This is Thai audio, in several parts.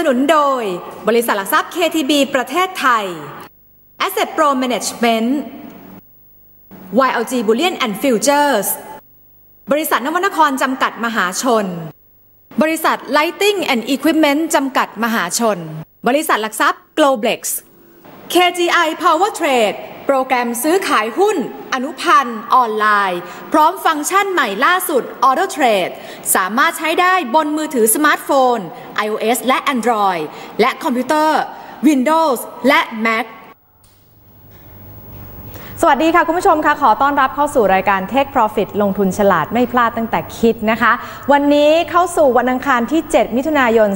นุนโดยบริษัทหลักทรัพย์ KTB ประเทศไทย Asset Pro Management YLG Bullion and Futures บริษัทนวนครจำกัดมหาชนบริษัท Lighting and Equipment จำกัดมหาชนบริษัทหลักทรัพย์ Globlex KGI Power Trade โปรแกรมซื้อขายหุ้นอนุพันธ์ออนไลน์พร้อมฟังก์ชันใหม่ล่าสุด Auto Trade สามารถใช้ได้บนมือถือสมาร์ทโฟน iOS และ Android และคอมพิวเตอร์ Windows และ Mac สวัสดีค่ะคุณผู้ชมค่ะขอต้อนรับเข้าสู่รายการ Take Profit ลงทุนฉลาดไม่พลาดตั้งแต่คิดนะคะวันนี้เข้าสู่วันอังคารที่7มิถุนายน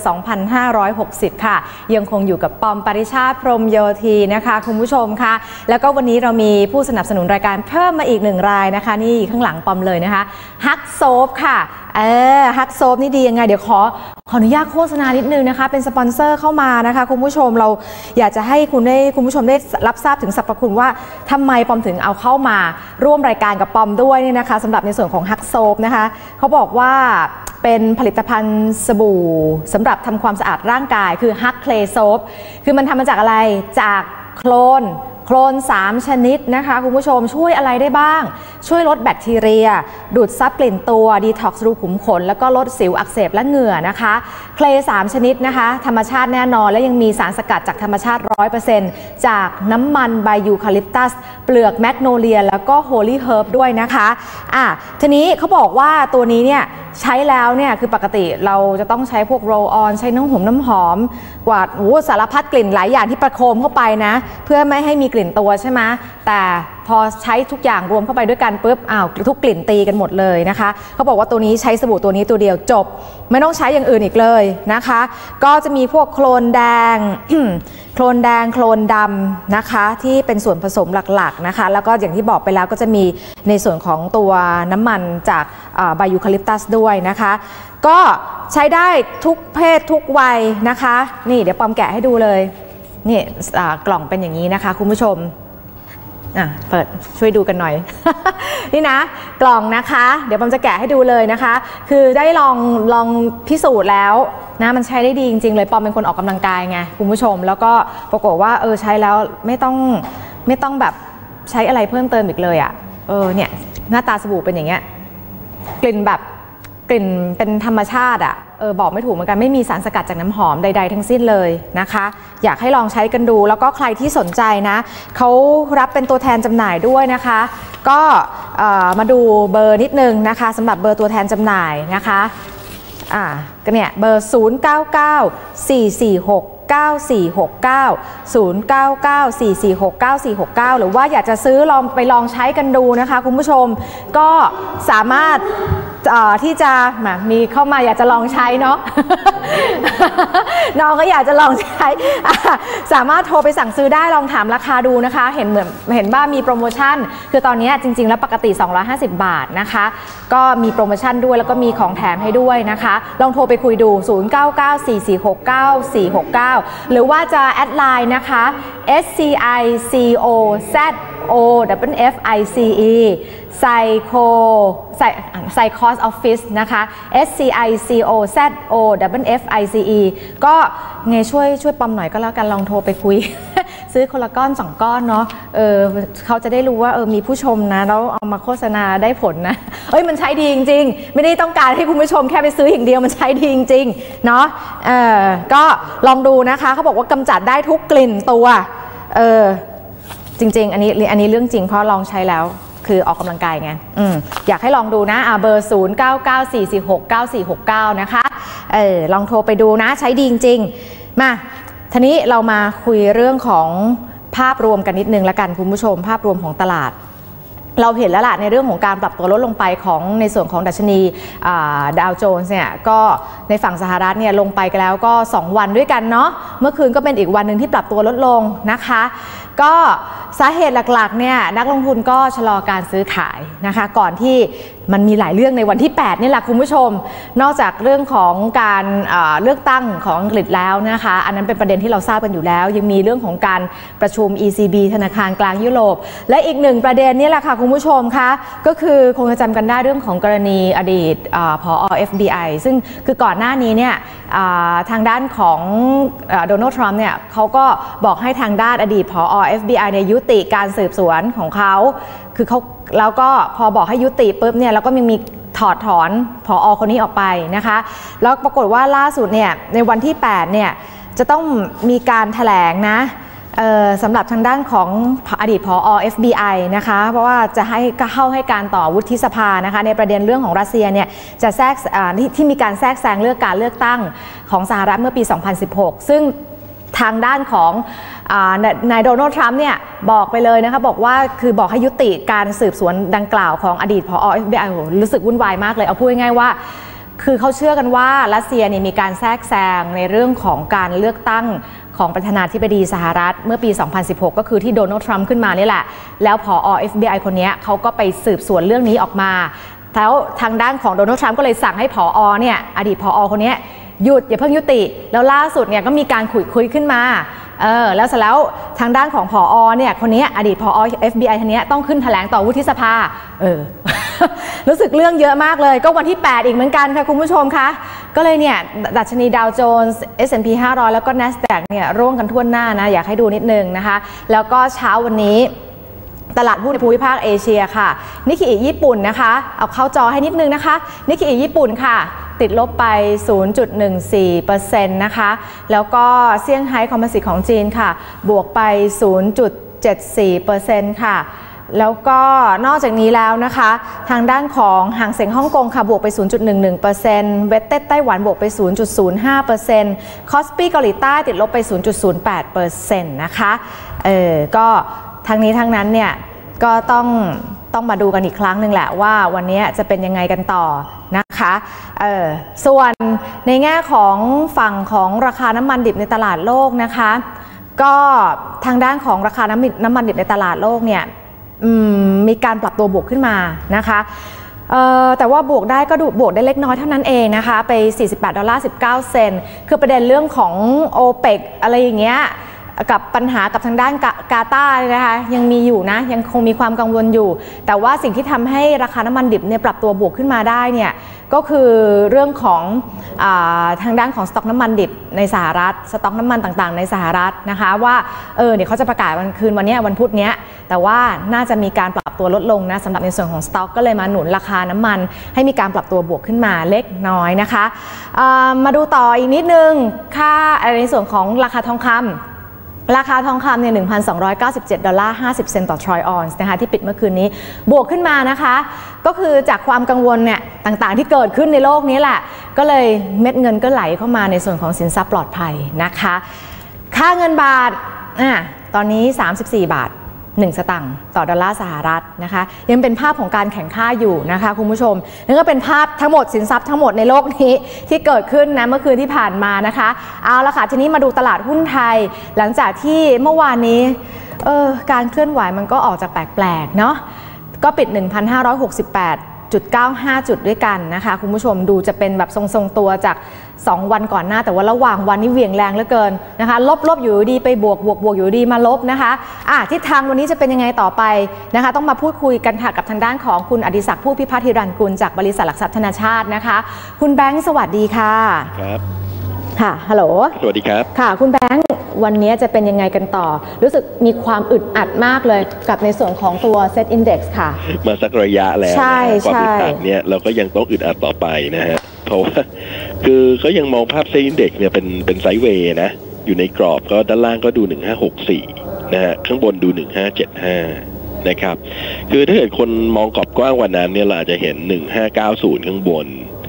2560ค่ะยังคงอยู่กับปอมปริชาติพรหมโยธีนะคะคุณผู้ชมค่ะแล้วก็วันนี้เรามีผู้สนับสนุนรายการเพิ่มมาอีก1รายนะคะนี่ข้างหลังปอมเลยนะคะฮักโซฟค่ะฮักโซฟนี่ดียังไงเดี๋ยวขออนุญาตโฆษณานิดนึงนะคะเป็นสปอนเซอร์เข้ามานะคะคุณผู้ชมเราอยากจะให้คุณผู้ชมได้รับทราบถึงสรรพคุณว่าทำไมปอมถึงเอาเข้ามาร่วมรายการกับปอมด้วยเนี่ยนะคะสำหรับในส่วนของฮักโซฟนะคะเขาบอกว่าเป็นผลิตภัณฑ์สบู่สำหรับทำความสะอาดร่างกายคือฮักเคลโซฟคือมันทำมาจากอะไรจากโคลน3 ชนิดนะคะคุณผู้ชมช่วยอะไรได้บ้างช่วยลดแบคทีเรียดูดซับกลิ่นตัวดีท็อกซ์รูขุมขนแล้วก็ลดสิวอักเสบและเหงื่อนะคะเคล3 ชนิดนะคะธรรมชาติแน่นอนและยังมีสารสกัดจากธรรมชาติ 100% จากน้ำมันใบยูคาลิปตัสเปลือกแมกโนเลียแล้วก็โฮลี่เฮิร์บด้วยนะคะทีนี้เขาบอกว่าตัวนี้เนี่ยใช้แล้วเนี่ยคือปกติเราจะต้องใช้พวกโรลออนใช้น้ำหอมกว่าสารพัดกลิ่นหลายอย่างที่ประโคมเข้าไปนะเพื่อไม่ให้มีกลิ่นตัวใช่ไหมแต่พอใช้ทุกอย่างรวมเข้าไปด้วยกันปุ๊บทุกกลิ่นตีกันหมดเลยนะคะเขาบอกว่าตัวนี้ใช้สบู่ตัวนี้ตัวเดียวจบไม่ต้องใช้อย่างอื่นอีกเลยนะคะก็จะมีพวกโคลนแดง โคลนแดงโคลนดำนะคะที่เป็นส่วนผสมหลักๆนะคะแล้วก็อย่างที่บอกไปแล้วก็จะมีในส่วนของตัวน้ำมันจากใบยูคาลิปตัสด้วยนะคะก็ใช้ได้ทุกเพศทุกวัยนะคะนี่เดี๋ยวปอมแกะให้ดูเลยนี่กล่องเป็นอย่างนี้นะคะคุณผู้ชมเปิดช่วยดูกันหน่อย นี่นะกล่องนะคะเดี๋ยวปอมจะแกะให้ดูเลยนะคะคือได้ลองพิสูจน์แล้วนะมันใช้ได้ดีจริงๆเลยปอมเป็นคนออกกำลังกายไงคุณผู้ชมแล้วก็ปรากฏว่าใช้แล้วไม่ต้องแบบใช้อะไรเพิ่มเติมอีกเลยเนี่ยหน้าตาสบู่เป็นอย่างเงี้ยกลิ่นเป็นธรรมชาติบอกไม่ถูกเหมือนกันไม่มีสารสกัดจากน้ำหอมใดๆทั้งสิ้นเลยนะคะอยากให้ลองใช้กันดูแล้วก็ใครที่สนใจนะเขารับเป็นตัวแทนจำหน่ายด้วยนะคะก็มาดูเบอร์นิดนึงนะคะสำหรับเบอร์ตัวแทนจำหน่ายนะคะก็เนี่ยเบอร์0994469469 หรือว่าอยากจะซื้อไปลองใช้กันดูนะคะคุณผู้ชมก็สามารถที่จะมีเข้ามาอยากจะลองใช้เนาะ น้องก็อยากจะลองใช้สามารถโทรไปสั่งซื้อได้ลองถามราคาดูนะคะเห็นว่ามีโปรโมชั่นคือตอนนี้จริงๆแล้วปกติ250 บาทนะคะก็มีโปรโมชั่นด้วยแล้วก็มีของแถมให้ด้วยนะคะลองโทรไปคุยดู0994469469หรือว่าจะแอดไลน์นะคะ SCICOZOFFICE Psychos Office นะคะ SCICOZOFFICE ก็ไงช่วยปอมหน่อยก็แล้วกันลองโทรไปคุย ซื้อคนละก้อน2 ก้อนเนาะเขาจะได้รู้ว่ามีผู้ชมนะแล้วเอามาโฆษณาได้ผลนะมันใช้ดีจริงๆไม่ได้ต้องการให้คุณผู้ชมแค่ไปซื้ออย่างเดียวมันใช้ดีจริงๆเนาะก็ลองดูนะคะเขาบอกว่ากำจัดได้ทุกกลิ่นตัวจริงๆอันนี้เรื่องจริงเพราะลองใช้แล้วคือออกกำลังกายไงอยากให้ลองดูนะเบอร์0994469469นะคะลองโทรไปดูนะใช้ดีจริงๆมาทีนี้เรามาคุยเรื่องของภาพรวมกันนิดนึงละกันคุณผู้ชมภาพรวมของตลาดเราเห็นแล้วล่ะในเรื่องของการปรับตัวลดลงไปของในส่วนของดัชนีดาวโจนส์เนี่ยก็ในฝั่งสหรัฐเนี่ยลงไปกันแล้วก็2 วันด้วยกันเนาะเมื่อคืนก็เป็นอีกวันหนึ่งที่ปรับตัวลดลงนะคะก็สาเหตุหลักๆเนี่ยนักลงทุนก็ชะลอการซื้อขายนะคะก่อนที่มันมีหลายเรื่องในวันที่8นี่แหละคุณผู้ชมนอกจากเรื่องของการเลือกตั้งของอังกฤษแล้วนะคะอันนั้นเป็นประเด็นที่เราทราบกันอยู่แล้วยังมีเรื่องของการประชุม ECB ธนาคารกลางยุโรปและอีก1ประเด็นนี่แหละค่ะคุณผู้ชมคะก็คือคงจะจำกันได้เรื่องของกรณีอดีตผอ. FBI ซึ่งคือก่อนหน้านี้เนี่ยทางด้านของโดนัลด์ทรัมป์เนี่ยเขาก็บอกให้ทางด้านอดีตผอ. FBI เนี่ยยุติการสืบสวนของเขาคือเขาแล้วก็พอบอกให้ยุติปุ๊บเนี่ยแล้วก็มีถอดถอนผอ. คนนี้ออกไปนะคะแล้วปรากฏว่าล่าสุดเนี่ยในวันที่8เนี่ยจะต้องมีการแถลงนะสำหรับทางด้านของอดีตผอ. FBI นะคะเพราะว่าจะเข้าให้การต่อวุฒิสภานะคะในประเด็นเรื่องของรัสเซียเนี่ยจะแทรกที่มีการแทรกแซงเรื่องการเลือกตั้งของสหรัฐเมื่อปี 2016 ซึ่งทางด้านของนายโดนัลด์ทรัมป์เนี่ยบอกไปเลยนะคะบอกว่าคือบอกให้ยุติการสืบสวนดังกล่าวของอดีตผอ. FBI รู้สึกวุ่นวายมากเลยเอาพูดง่ายๆว่าคือเขาเชื่อกันว่ารัสเซียเนี่ยมีการแทรกแซงในเรื่องของการเลือกตั้งของประธานาธิบดีสหรัฐเมื่อปี 2016 ก็คือที่โดนัลด์ทรัมป์ขึ้นมานี่แหละแล้วผอ. FBI คนนี้เขาก็ไปสืบสวนเรื่องนี้ออกมาแล้วทางด้านของโดนัลด์ทรัมป์ก็เลยสั่งให้ผอ. เนี่ยอดีตผอ. คนนี้หยุดอย่าเพิ่งยุติแล้วล่าสุดเนี่ยก็มีการคุยขึ้นมาแล้วเสร็จแล้วทางด้านของผอ. เนี่ยคนนี้อดีตผอ. FBI คนนี้ต้องขึ้นแถลงต่อวุฒิสภารู้สึกเรื่องเยอะมากเลยก็วันที่8อีกเหมือนกันค่ะคุณผู้ชมคะก็เลยเนี่ยดัชนีดาวโจนส์ S&P 500 แล้วก็ NASDAQ เนี่ยร่วงกันทั่วหน้านะอยากให้ดูนิดนึงนะคะแล้วก็เช้าวันนี้ตลาดหุ้นในภูมิภาคเอเชียค่ะนิกเกิญี่ปุ่นนะคะเอาเข้าจอให้นิดนึงนะคะนิกเกิญี่ปุ่นค่ะติดลบไป 0.14% นะคะแล้วก็เซี่ยงไฮ้คอมโพสิตของจีนค่ะบวกไป 0.74% ค่ะแล้วก็นอกจากนี้แล้วนะคะทางด้านของหางเส็งฮ่องกงค่ะบวกไป 0.11% เวสเต็ดไต้หวันบวกไป 0.05% คอสปี้เกาหลีใต้ติดลบไป 0.08% นะคะก็ทั้งนี้ทั้งนั้นเนี่ยก็ต้องมาดูกันอีกครั้งหนึ่งแหละว่าวันนี้จะเป็นยังไงกันต่อนะคะส่วนในแง่ของฝั่งของราคาน้ำมันดิบในตลาดโลกนะคะก็ทางด้านของราคาน้ำมันดิบในตลาดโลกเนี่ยมีการปรับตัวบวกขึ้นมานะคะแต่ว่าบวกได้ก็บวกได้เล็กน้อยเท่านั้นเองนะคะไป$48.19คือประเด็นเรื่องของโอเปกอะไรอย่างเงี้ยกับปัญหากับทางด้านกาตาร์นะคะยังมีอยู่นะยังคงมีความกังวลอยู่แต่ว่าสิ่งที่ทำให้ราคาน้ำมันดิบเนี่ยปรับตัวบวกขึ้นมาได้เนี่ยก็คือเรื่องของทางด้านของสต็อกน้ำมันดิบในสหรัฐสต็อกน้ำมันต่างๆในสหรัฐนะคะว่าเดี๋ยวเขาจะประกาศวันคืนวันนี้วันพุธนี้แต่ว่าน่าจะมีการปรับตัวลดลงนะสำหรับในส่วนของสต็อกก็เลยมาหนุนราคาน้ำมันให้มีการปรับตัวบวกขึ้นมาเล็กน้อยนะคะมาดูต่ออีกนิดนึงค่าในส่วนของราคาทองคำราคาทองคำเนี่ย $1,297.50 ต่อทรอยออนซ์นะคะที่ปิดเมื่อคืนนี้บวกขึ้นมานะคะก็คือจากความกังวลเนี่ยต่างๆที่เกิดขึ้นในโลกนี้แหละก็เลยเม็ดเงินก็ไหลเข้ามาในส่วนของสินทรัพย์ปลอดภัยนะคะค่าเงินบาทตอนนี้34 บาท 1 สตางค์ต่อดอลลาร์สหรัฐนะคะยังเป็นภาพของการแข่งข้าอยู่นะคะคุณผู้ชมนั่นก็เป็นภาพทั้งหมดสินทรัพย์ทั้งหมดในโลกนี้ที่เกิดขึ้นนะเมื่อคืนที่ผ่านมานะคะเอาละค่ะทีนี้มาดูตลาดหุ้นไทยหลังจากที่เมื่อวานนี้การเคลื่อนไหวมันก็ออกจากแปลกๆเนาะก็ปิด 1,568.95 จุดด้วยกันนะคะคุณผู้ชมดูจะเป็นแบบทรงๆตัวจาก2 วันก่อนหน้าแต่ว่าระหว่างวันนี้เหวี่ยงแรงเหลือเกินนะคะลบอยู่ดีไปบวกอยู่ดีมาลบนะคะทิศทางวันนี้จะเป็นยังไงต่อไปนะคะต้องมาพูดคุยกันค่ะกับทางด้านของคุณอดิศักดิ์ผู้พิพัฒน์ฮิรัญกุลจากบริษัทหลักทรัพย์ธนาชาตินะคะคุณแบงค์สวัสดีค่ะครับค่ะฮัลโหลสวัสดีครับค่ะคุณแบงค์วันนี้จะเป็นยังไงกันต่อรู้สึกมีความอึดอัดมากเลยกับในส่วนของตัว Set Index ค่ะมาสักระยะแล้วความอึดอัดเนี่ยเราก็ยังต้องอึดอัดต่อไปนะฮะเพราะว่าคือก็ยังมองภาพ Set Index เนี่ยเป็นไซด์เวย์นะอยู่ในกรอบก็ด้านล่างก็ดู1564นะฮะข้างบนดู1575นะครับคือถ้าเกิดคนมองกรอบกว้างกว่านั้นเนี่ยเราอาจจะเห็น1590ข้างบน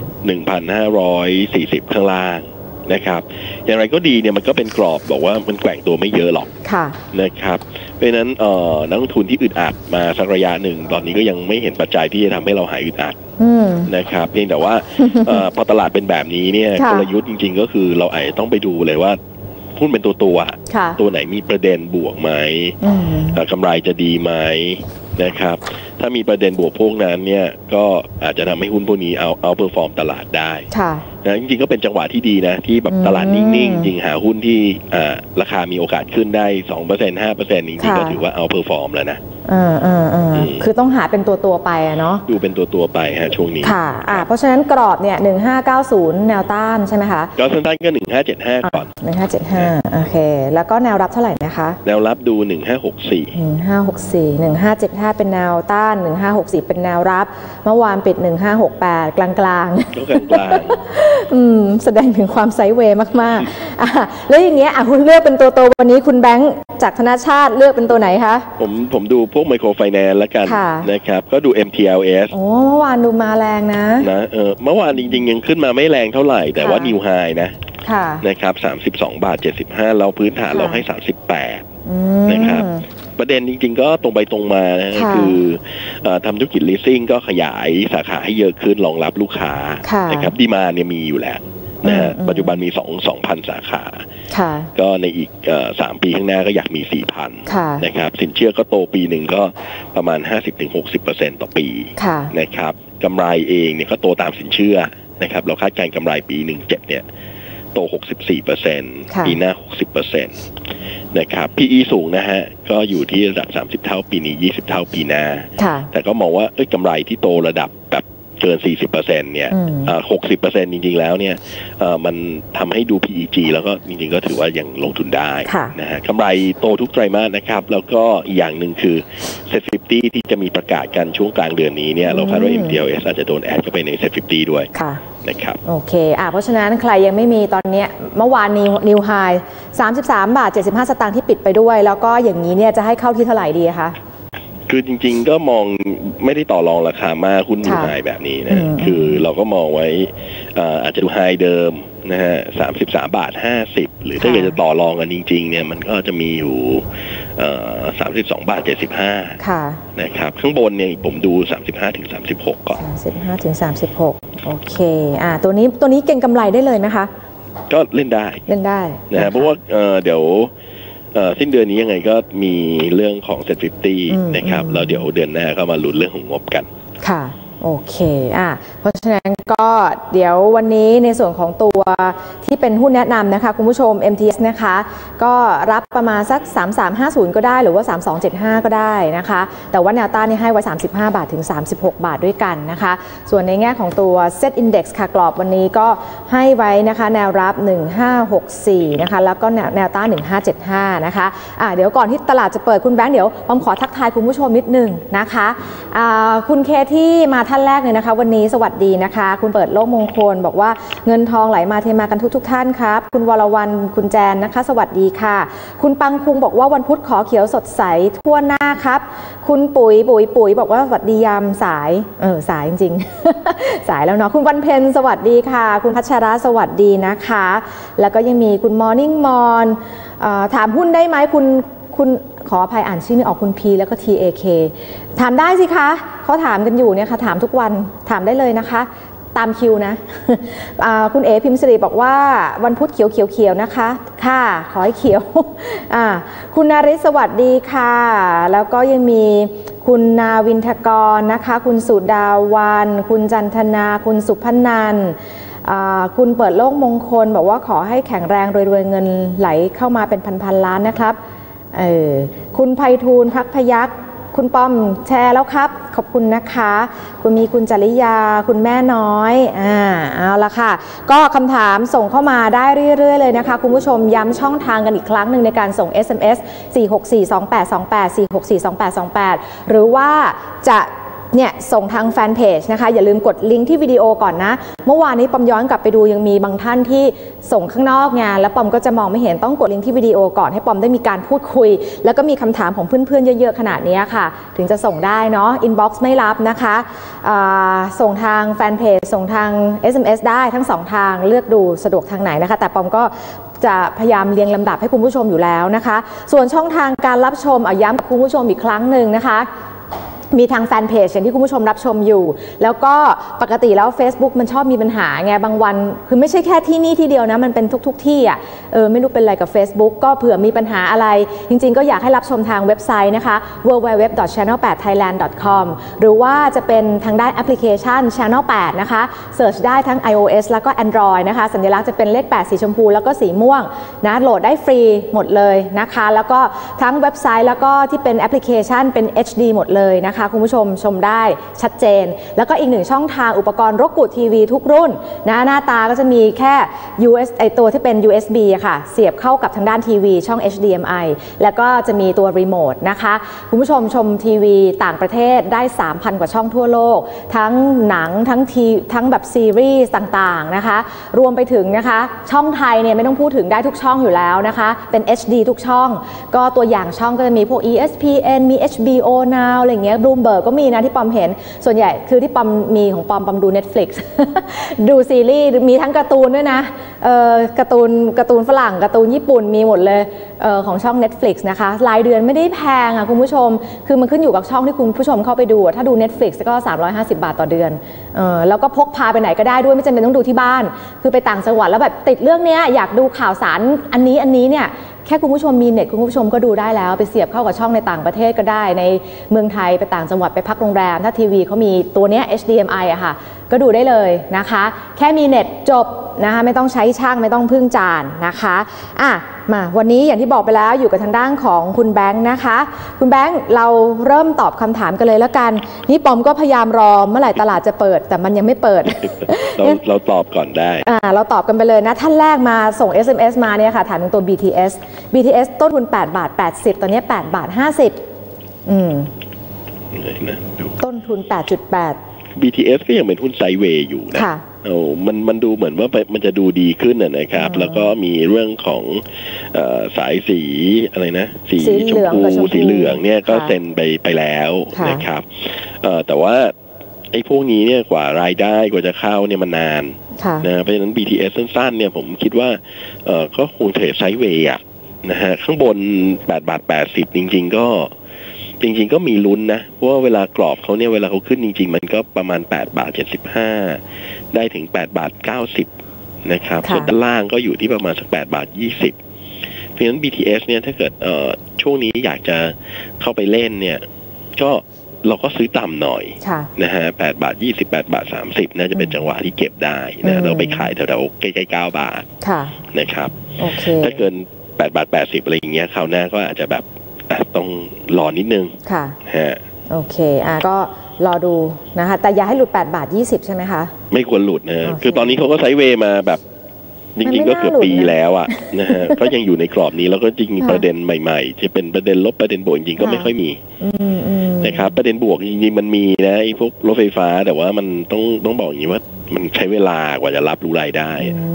1540ข้างล่างนะครับอย่างไรก็ดีเนี่ยมันก็เป็นกรอบบอกว่ามันแกว่งตัวไม่เยอะหรอกนะครับเพราะฉะนั้นนักลงทุนที่อึดอัดมาสักระยะหนึ่งตอนนี้ก็ยังไม่เห็นปัจจัยที่จะทำให้เราหายอึดอัดนะครับเพียงแต่ว่าพอตลาดเป็นแบบนี้เนี่ยกลยุทธ์จริงๆก็คือเราอาจจะต้องไปดูเลยว่าหุ้นเป็นตัวไหนมีประเด็นบวกไหมกำไรจะดีไหมนะครับถ้ามีประเด็นบวกพวกนั้นเนี่ยก็อาจจะทำให้หุ้นพวกนี้เอาเพอร์ฟอร์มตลาดได้นะจริงๆก็เป็นจังหวะที่ดีนะที่แบบตลาดนิ่งๆจริงหาหุ้นที่ราคามีโอกาสขึ้นได้ 2% 5% จริงๆก็ถือว่าเอาเพอร์ฟอร์มแล้วนะคือต้องหาเป็นตัวไปเนาะดูเป็นตัวไปฮะช่วงนี้ค่ะเพราะฉะนั้นกรอบเนี่ย1590แนวต้านใช่ไหมคะก็สั้นๆก็1575ก่อน 1575โอเคแล้วก็แนวรับเท่าไหร่นะคะแนวรับดู 1564 1575เป็นแนวต้าน1564เป็นแนวรับเมื่อวานปิด1568กลางๆก็กลางแสดงถึงความไซด์เวย์มากๆแล้วอย่างเงี้ยคุณเลือกเป็นตัววันนี้คุณแบงค์จากธนาชาติเลือกเป็นตัวไหนคะผมดูพวกไมโครไฟแนนซ์แล้วกันนะครับก็ดู MTLS โอ้เมื่อวานดูมาแรงนะเมื่อวานจริงๆยังขึ้นมาไม่แรงเท่าไหร่แต่ว่านิวไฮนะครับ32.75เราพื้นฐานเราให้38นะครับประเด็นจริงๆก็ตรงไปตรงมานะคือทำธุรกิจ leasing ก็ขยายสาขาให้เยอะขึ้นรองรับลูกค้านะครับดีมานด์เนี่ยมีอยู่แล้วนะฮะปัจจุบันมี 2,000 สาขาก็ในอีก3 ปีข้างหน้าก็อยากมี 4,000 นะครับสินเชื่อก็โตปีหนึ่งก็ประมาณ 50-60% ต่อปีนะครับกำไรเองเนี่ยก็โตตามสินเชื่อนะครับเราคาดการณ์กำไรปี17เนี่ยโต 64% ปีหน้า 60%นะครับ PE สูงนะฮะก็อยู่ที่ระดับ30 เท่าปีนี้20 เท่าปีหน้าแต่ก็มองว่ากำไรที่โตระดับแบบเกิน 40% เนี่ย60% จริงๆแล้วเนี่ยมันทำให้ดู PEG แล้วก็จริงๆก็ถือว่ายังลงทุนได้นะฮะกำไรโตทุกไตรมาสนะครับแล้วก็อีกอย่างหนึ่งคือ Set 50 ที่จะมีประกาศกันช่วงกลางเดือนนี้เนี่ยเราคาดว่า MTLS อาจจะโดนแอดเข้าไปใน Set 50 ด้วยนะครับโอเคเพราะฉะนั้นใครยังไม่มีตอนนี้เมื่อวานนิวไฮ33.75 สตางค์ที่ปิดไปด้วยแล้วก็อย่างนี้เนี่ยจะให้เข้าที่เท่าไหร่ดีคะคือจริงๆก็มองไม่ได้ต่อรองราคามากหุ้นนิวไฮแบบนี้นะคือเราก็มองไว้อาจจะดูไฮเดิมนะฮะ33.50 หรือถ้าเกิดจะต่อรองกันจริงๆเนี่ยมันก็จะมีอยู่32.75นะครับข้างบนเนี่ยผมดู35-36ก่อน 35-36โอเคตัวนี้เก็งกำไรได้เลยไหมคะก็เล่นได้นะฮะเพราะว่าเดี๋ยวสิ้นเดือนนี้ยังไงก็มีเรื่องของ Set 50 นะครับแล้วเดี๋ยวเดือนหน้าก็มาลุ้นเรื่องของงบกันค่ะโอเคเพราะฉะนั้นก็เดี๋ยววันนี้ในส่วนของตัวที่เป็นหุ้นแนะนำนะคะคุณผู้ชม MTS นะคะก็รับประมาณสัก3350ก็ได้หรือว่า3275ก็ได้นะคะแต่ว่าแนวต้านนี่ให้ไว้35 บาทถึง36 บาทด้วยกันนะคะส่วนในแง่ของตัว Set Index ค่ะกรอบวันนี้ก็ให้ไว้นะคะแนวรับ1564นะคะแล้วก็แนวต้าน1575นะคะเดี๋ยวก่อนที่ตลาดจะเปิดคุณแบงค์เดี๋ยวผมขอทักทายคุณผู้ชมนิดนึงนะคะคุณเคที่มาท่านแรกเลยนะคะวันนี้สวัสดีนะคะคุณเปิดโลกมงคลบอกว่าเงินทองไหลมาเทมากันทุกท่านครับคุณวรวรรณคุณแจนนะคะสวัสดีค่ะคุณปังคุงบอกว่าวันพุธขอเขียวสดใสทั่วหน้าครับคุณปุ๋ยบอกว่าสวัสดียามสายสายจริงๆ สายแล้วเนาะคุณวันเพ็ญสวัสดีค่ะคุณพัชราสวัสดีนะคะแล้วก็ยังมีคุณมอร์นิ่งมอนถามหุ้นได้ไหมคุณขออภัยอ่านชื่อไม่ออกคุณ P แล้วก็ TAK ถามได้สิคะเขาถามกันอยู่เนี่ยค่ะถามทุกวันถามได้เลยนะคะตามคิวนะคุณเอพิมพ์สิริบอกว่าวันพุธเขียวนะคะค่ะขอให้เขียวคุณนาริสวัสดีค่ะแล้วก็ยังมีคุณนาวินทกรนะคะคุณสุดาวันคุณจันทนาคุณสุพนันท์คุณเปิดโลกมงคลบอกว่าขอให้แข็งแรงรวยๆเงินไหลเข้ามาเป็นพันล้านนะครับคุณไพฑูรย์พักพยัคฆ์คุณป้อมแชร์แล้วครับขอบคุณนะคะคุณมีคุณจริยาคุณแม่น้อยเอาละค่ะก็คำถามส่งเข้ามาได้เรื่อยๆเลยนะคะคุณผู้ชมย้ำช่องทางกันอีกครั้งหนึ่งในการส่ง SMS 4642828 4642828หรือว่าจะส่งทางแฟนเพจนะคะอย่าลืมกดลิงก์ที่วิดีโอก่อนนะเมื่อวานนี้ปอมย้อนกลับไปดูยังมีบางท่านที่ส่งข้างนอกไงแล้วปอมก็จะมองไม่เห็นต้องกดลิงก์ที่วิดีโอก่อนให้ปอมได้มีการพูดคุยแล้วก็มีคำถามของเพื่อนๆเยอะๆขนาดนี้ค่ะถึงจะส่งได้เนาะอินบ็อกซ์ไม่รับนะคะส่งทางแฟนเพจส่งทาง SMS ได้ทั้ง2ทางเลือกดูสะดวกทางไหนนะคะแต่ปอมก็จะพยายามเรียงลำดับให้คุณผู้ชมอยู่แล้วนะคะส่วนช่องทางการรับชมย้ำกับคุณผู้ชมอีกครั้งหนึ่งนะคะมีทางแฟนเพจอย่างที่คุณผู้ชมรับชมอยู่แล้วก็ปกติแล้ว Facebook มันชอบมีปัญหาไงบางวันคือไม่ใช่แค่ที่นี่ที่เดียวนะมันเป็นทุกที่อ่ะไม่รู้เป็นอะไรกับ Facebook ก็เผื่อมีปัญหาอะไรจริงๆก็อยากให้รับชมทางเว็บไซต์นะคะ www.channel8thailand.com หรือว่าจะเป็นทางด้านแอปพลิเคชัน Channel 8นะคะเสิร์ชได้ทั้ง iOS แล้วก็ Android นะคะสัญลักษณ์จะเป็นเลข8สีชมพูแล้วก็สีม่วงนะโหลดได้ฟรีหมดเลยนะคะแล้วก็ทั้งเว็บไซต์แล้วก็ที่เป็นแอปพลิเคชันเป็น HD หมดเลยนะคะคุณผู้ชมชมได้ชัดเจนแล้วก็อีกหนึ่งช่องทางอุปกรณ์Rokuทีวีทุกรุ่นนะหน้าตาก็จะมีแค่ ตัวที่เป็น USB อะค่ะเสียบเข้ากับทางด้านทีวีช่อง HDMI แล้วก็จะมีตัวรีโมทนะคะคุณผู้ชมชมทีวีต่างประเทศได้ 3,000 กว่าช่องทั่วโลกทั้งหนังทั้งแบบซีรีส์ต่างๆนะคะรวมไปถึงนะคะช่องไทยเนี่ยไม่ต้องพูดถึงได้ทุกช่องอยู่แล้วนะคะเป็น HD ทุกช่องก็ตัวอย่างช่องก็จะมีพวก ESPN มี HBO Now อะไรเงี้ย Bloomberg ก็มีนะที่ปอมเห็นส่วนใหญ่คือที่ปอมมีของปอมดู Netflix ดูซีรีส์มีทั้งการ์ตูนด้วยนะการ์ตูนฝรั่งการ์ตูนญี่ปุ่นมีหมดเลยของช่อง Netflix นะคะรายเดือนไม่ได้แพงอ่ะคุณผู้ชมคือมันขึ้นอยู่กับช่องที่คุณผู้ชมเข้าไปดูถ้าดู Netflix ก็350 บาทต่อเดือนแล้วก็พกพาไปไหนก็ได้ด้วยไม่จำเป็นต้องดูที่บ้านคือไปต่างจังหวัดแล้วแบบติดเรื่องนี้อยากดูข่าวสารอันนี้เนี่ยแค่คุณผู้ชมมีเน็ตคุณผู้ชมก็ดูได้แล้วไปเสียบเข้ากับช่องในต่างประเทศก็ได้ในเมืองไทยไปต่างจังหวัดไปพักโรงแรมถ้าทีวีเขามีตัวเนี้ย HDMI อะค่ะก็ดูได้เลยนะคะแค่มีเน็ตจบนะคะไม่ต้องใช้ช่างไม่ต้องพึ่งจานนะคะมาวันนี้อย่างที่บอกไปแล้วอยู่กับทางด้านของคุณแบงค์นะคะคุณแบงค์เราเริ่มตอบคำถามกันเลยแล้วกันนี่ปอมก็พยายามรอเมื่อไหร่ตลาดจะเปิดแต่มันยังไม่เปิดเราตอบก่อนได้เราตอบกันไปเลยนะท่านแรกมาส่ง SMS มาเนี่ยค่ะถามถึงตัว BTS ต้นทุน8 บาท 80ตอนนี้8 บาท 50ต้นทุน 8.8 BTS ก็ยังเป็นหุ้นไซด์เวย์อยู่นะมันดูเหมือนว่ามันจะดูดีขึ้นนะครับแล้วก็มีเรื่องของสายสีอะไรนะสีชมพูสีเหลืองเนี่ยก็เซ็นไปแล้วนะครับแต่ว่าไอ้พวกนี้เนี่ยกว่ารายได้กว่าจะเข้าเนี่ยมันนานนะเพราะฉะนั้น BTS สั้นๆเนี่ยผมคิดว่าก็คงเทรดไซด์เวย์นะฮะข้างบน8 บาท 80จริงๆก็มีลุ้นนะเพราะว่าเวลากรอบเขาเนี่ยเวลาเขาขึ้นจริงๆมันก็ประมาณ8 บาท 75ได้ถึง8 บาท 90นะครับส่วนด้านล่างก็อยู่ที่ประมาณสัก8 บาท 20เพราะฉะนั้น BTS เนี่ยถ้าเกิดช่วงนี้อยากจะเข้าไปเล่นเนี่ยก็เราก็ซื้อต่ำหน่อยนะฮะ8 บาท 20 8 บาท 30น่าจะเป็นจังหวะที่เก็บได้นะเราไปขายแถวๆใกล้ๆ9 บาทนะครับถ้าเกิน8 บาท 80อะไรอย่างเงี้ยคราวหน้าก็อาจจะแบบต้องรอนิดนึงค่ะโอเคก็รอดูนะคะแต่อย่าให้หลุด8 บาท 20ใช่ไหมคะไม่ควรหลุดนะคือตอนนี้เขาก็ไซด์เวย์มาแบบจริงๆก็เกือบปีแล้วอ่ะนะฮะก็ยังอยู่ในกรอบนี้แล้วก็จริงประเด็นใหม่ๆจะเป็นประเด็นลบประเด็นบวกจริงๆก็ไม่ค่อยมีนะครับประเด็นบวกจริงๆมันมีนะไอ้พวกรถไฟฟ้าแต่ว่ามันต้องบอกอย่างนี้ว่ามันใช้เวลากว่าจะรับรู้รายได้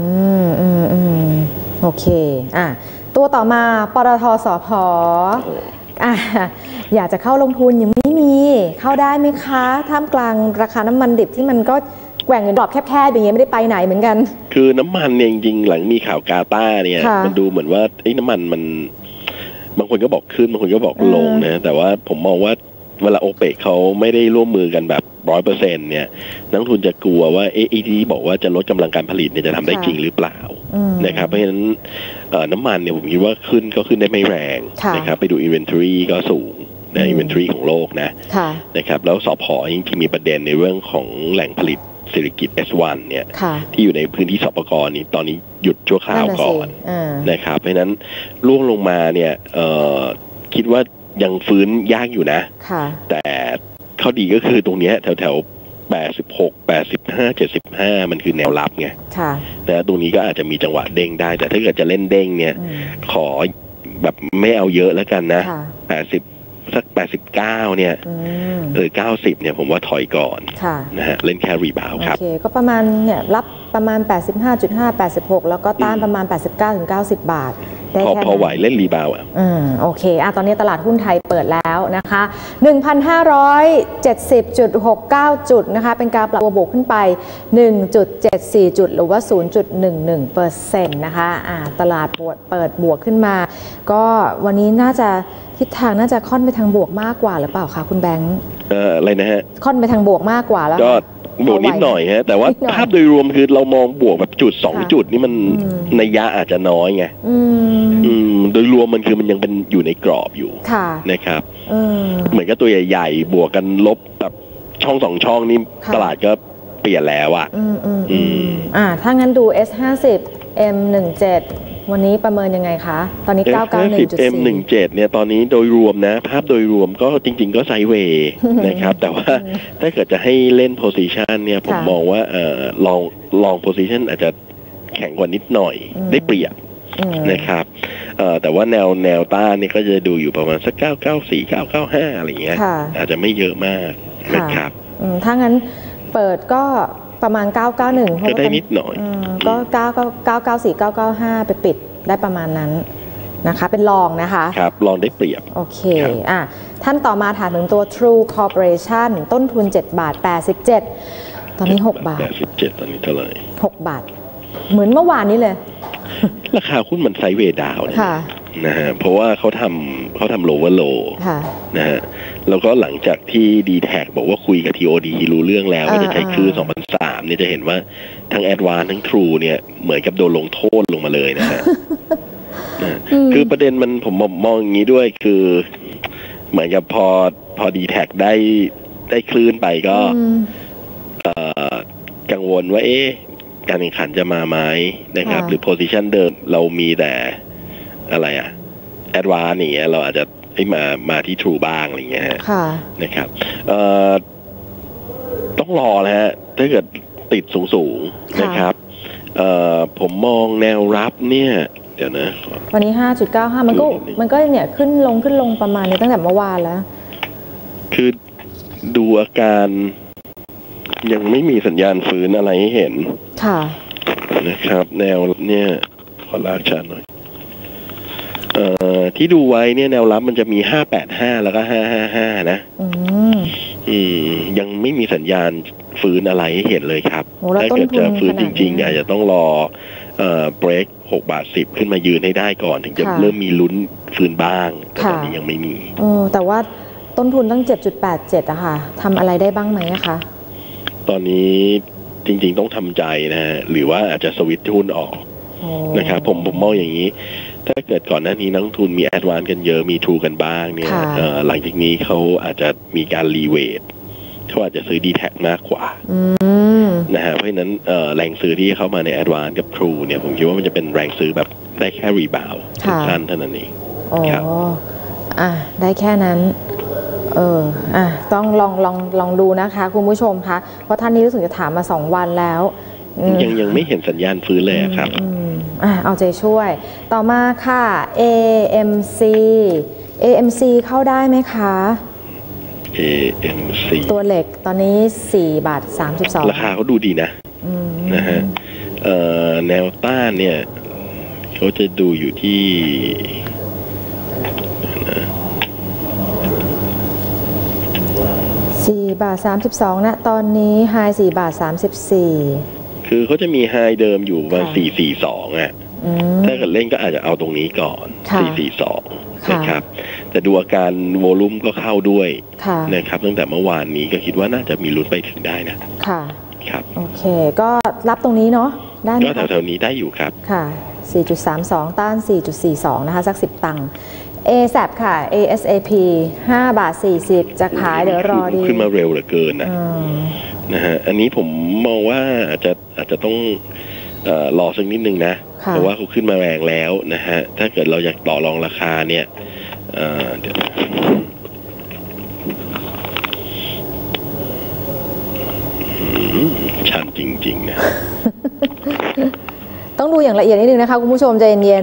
โอเคตัวต่อมาปตท.สผ.อยากจะเข้าลงทุนยังไม่มีเข้าได้ไหมคะท่ามกลางราคาน้ำมันดิบที่มันก็แกว่งอยู่รอบแคบๆอย่างเงี้ยไม่ได้ไปไหนเหมือนกันคือน้ำมันเนี่ยจริงๆหลังมีข่าวกาตาร์เนี่ยมันดูเหมือนว่าไอ้น้ำมันมันบางคนก็บอกขึ้นบางคนก็บอกลงนะแต่ว่าผมมองว่าเวลาโอเปกเขาไม่ได้ร่วมมือกันแบบ 100% เนี่ยนักทุนจะกลัวว่าที่บอกว่าจะลดกำลังการผลิตเนี่ยจะทำได้จริงหรือเปล่านะครับเพราะฉะนั้นน้ำมันเนี่ยผมคิดว่าขึ้นก็ขึ้นได้ไม่แรงนะครับไปดู inventory ก็สูงนะ inventory ของโลกนะครับแล้วสผ.จริงๆมีประเด็นในเรื่องของแหล่งผลิตเศรษฐกิจ S1 เนี่ยที่อยู่ในพื้นที่สปก.นี้ตอนนี้หยุดชั่วคราวก่อนนะครับเพราะฉะนั้นล่วงลงมาเนี่ยคิดว่ายังฟื้นยากอยู่นะแต่ข้อดีก็คือตรงนี้แถว86 85 75มันคือแนวรับไงนะตรงนี้ก็อาจจะมีจังหวะเด้งได้แต่ถ้าเกิดจะเล่นเด้งเนี่ยขอแบบไม่เอาเยอะแล้วกันนะ80สัก89เนี่ย90เนี่ยผมว่าถอยก่อนนะฮะเล่นแค่รีบาวครับโอเคก็ประมาณเนี่ยรับประมาณ 85.5 86แล้วก็ต้านประมาณ 89-90 บาทพอไหวเล่นรีบาวโอเคตอนนี้ตลาดหุ้นไทยเปิดแล้วนะคะ 1,570.69 จุดนะคะเป็นการปรับตัวบวกขึ้นไป 1.74 จุดหรือว่า 0.11% นะคะตลาดเปิดบวกขึ้นมาก็วันนี้น่าจะทิศทางน่าจะค่อนไปทางบวกมากกว่าหรือเปล่าคะคุณแบงค์อะไรนะฮะค่อนไปทางบวกมมากกว่าแล้วก็บวกนิดหน่อยฮะแต่ว่าภาพโดยรวมคือเรามองบวกแบบจุด2จุดนี่มันนัยยะอาจจะน้อยไงโดยรวมมันคือมันยังเป็นอยู่ในกรอบอยู่นะครับเหมือนกับตัวใหญ่ๆบวกกันลบแบบช่อง2ช่องนี่ตลาดก็เปลี่ยนแล้วอ่ะถ้างั้นดู S50 M17 วันนี้ประเมินยังไงคะตอนนี้ 991.4 M17 เนี่ยตอนนี้โดยรวมนะภาพโดยรวมก็จริงๆก็ไซด์เวย์นะครับแต่ว่าถ้าเกิดจะให้เล่นโพซิชันเนี่ยผมมองว่าลองโพซิชันอาจจะแข็งกว่านิดหน่อยได้เปรียบนะครับแต่ว่าแนวต้านนี่ก็จะดูอยู่ประมาณสัก994 995อะไรเงี้ยอาจจะไม่เยอะมากนะครับถ้างั้นเปิดก็ประมาณ991 ก็ได้นิดหน่อยก็994 995ไปปิดได้ประมาณนั้นนะคะเป็นรองนะคะครับรองได้เปรียบโอเคท่านต่อมาถามถึงตัว True Corporation ต้นทุน7 บาท 87ตอนนี้6 บาท 87ตอนนี้เท่าไหร่ 6 บาทเหมือนเมื่อวานนี้เลยราคาหุ้นมันไซด์เวย์ดาวนะฮะเพราะว่าเขาทำโลเวอร์โลนะฮะแล้วก็หลังจากที่ D-Tag บอกว่าคุยกับ TOD รู้เรื่องแล้วว่าจะใช้คลื่น2003เนี่ยจะเห็นว่าทั้ง Advance ทั้ง True เนี่ยเหมือนกับโดนลงโทษลงมาเลยนะฮะคือประเด็นมันผมมองอย่างนี้ด้วยคือเหมือนกับพอ D-Tag ได้คลื่นไปก็กังวลว่าการแข่งขันจะมาไหมนะครับหรือ position เดิมเรามีแต่อะไรแอดวานซ์อย่างเงี้ยเราอาจจะให้มาที่ True บ้างอะไรเงี้ยนะครับต้องรอนะฮะถ้าเกิดติดสูงนะครับผมมองแนวรับเนี่ยเดี๋ยวนะวันนี้ 5.95 มันก็เนี่ยขึ้นลงประมาณนี้ตั้งแต่เมื่อวานแล้วคือดูอาการยังไม่มีสัญญาณฟื้นอะไรให้เห็นนะครับแนวเนี่ยขอลากชาร์ตหน่อยที่ดูไว้เนี่ยแนวรับมันจะมี585แล้วก็555นะยังไม่มีสัญญาณฟื้นอะไรให้เห็นเลยครับถ้าเกิดจะฟื้นจริงๆอาจจะต้องรอเบรก6 บาท 10ขึ้นมายืนให้ได้ก่อนถึงจะเริ่มมีลุ้นฟื้นบ้างแต่ตอนนี้ยังไม่มีแต่ว่าต้นทุนตั้ง 7.87 อะค่ะทำอะไรได้บ้างไหมคะตอนนี้จริงๆต้องทำใจนะฮะหรือว่าอาจจะสวิตช์หุ้นออกนะครับผมมองอย่างนี้ถ้าเกิดก่อนหน้านี้นักลงทุนมีแอดวานซ์กันเยอะมีทรูกันบ้างเนี่ยหลังจากนี้เขาอาจจะมีการรีเวทเขาอาจจะซื้อ D-Tag มากกว่านะฮะเพราะฉะนั้นแรงซื้อที่เข้ามาในแอดวานซ์กับทรูเนี่ยผมคิดว่ามันจะเป็นแรงซื้อแบบได้แค่รีบาวด์สั้นเท่านั้นเองครับได้แค่นั้นต้องลองดูนะคะคุณผู้ชมคะเพราะท่านนี้รู้สึกจะถามมา2 วันแล้วยังไม่เห็นสัญญาณฟื้นเลยครับเอาใจช่วยต่อมาค่ะ AMC เข้าได้ไหมคะ AMC ตัวเหล็กตอนนี้4 บาท 32 ราคาเขาดูดีนะฮะแนวต้านเนี่ยเขาจะดูอยู่ที่ 4 บาท 32นะตอนนี้ไฮ4 บาท 34 คือเขาจะมีไฮเดิมอยู่ประมาณ442ถ้าเกิดเล่นก็อาจจะเอาตรงนี้ก่อน442นะครับแต่ดูอาการโวลุ่มก็เข้าด้วยนะครับตั้งแต่เมื่อวานนี้ก็คิดว่าน่าจะมีลุ้นไปถึงได้นะค่ะครับโอเคก็รับตรงนี้เนาะได้ไหมก็แถวๆนี้ได้อยู่ครับค่ะ 4.32 ต้าน 4.42 นะคะสัก10 ตังค์ASAP ค่ะ ASAP 5 บาท 40จะขายเดี๋ยวรอดีขึ้นมาเร็วเหลือเกินนะฮะอันนี้ผมมองว่าอาจจะต้องรอสักนิดนึงนะเพราะว่าเขาขึ้นมาแรงแล้วนะฮะถ้าเกิดเราอยากต่อรองราคาเนี่ยเดี๋ยวชันจริงๆนะต้องดูอย่างละเอียดนิดนึงนะคะคุณผู้ชมใจเย็น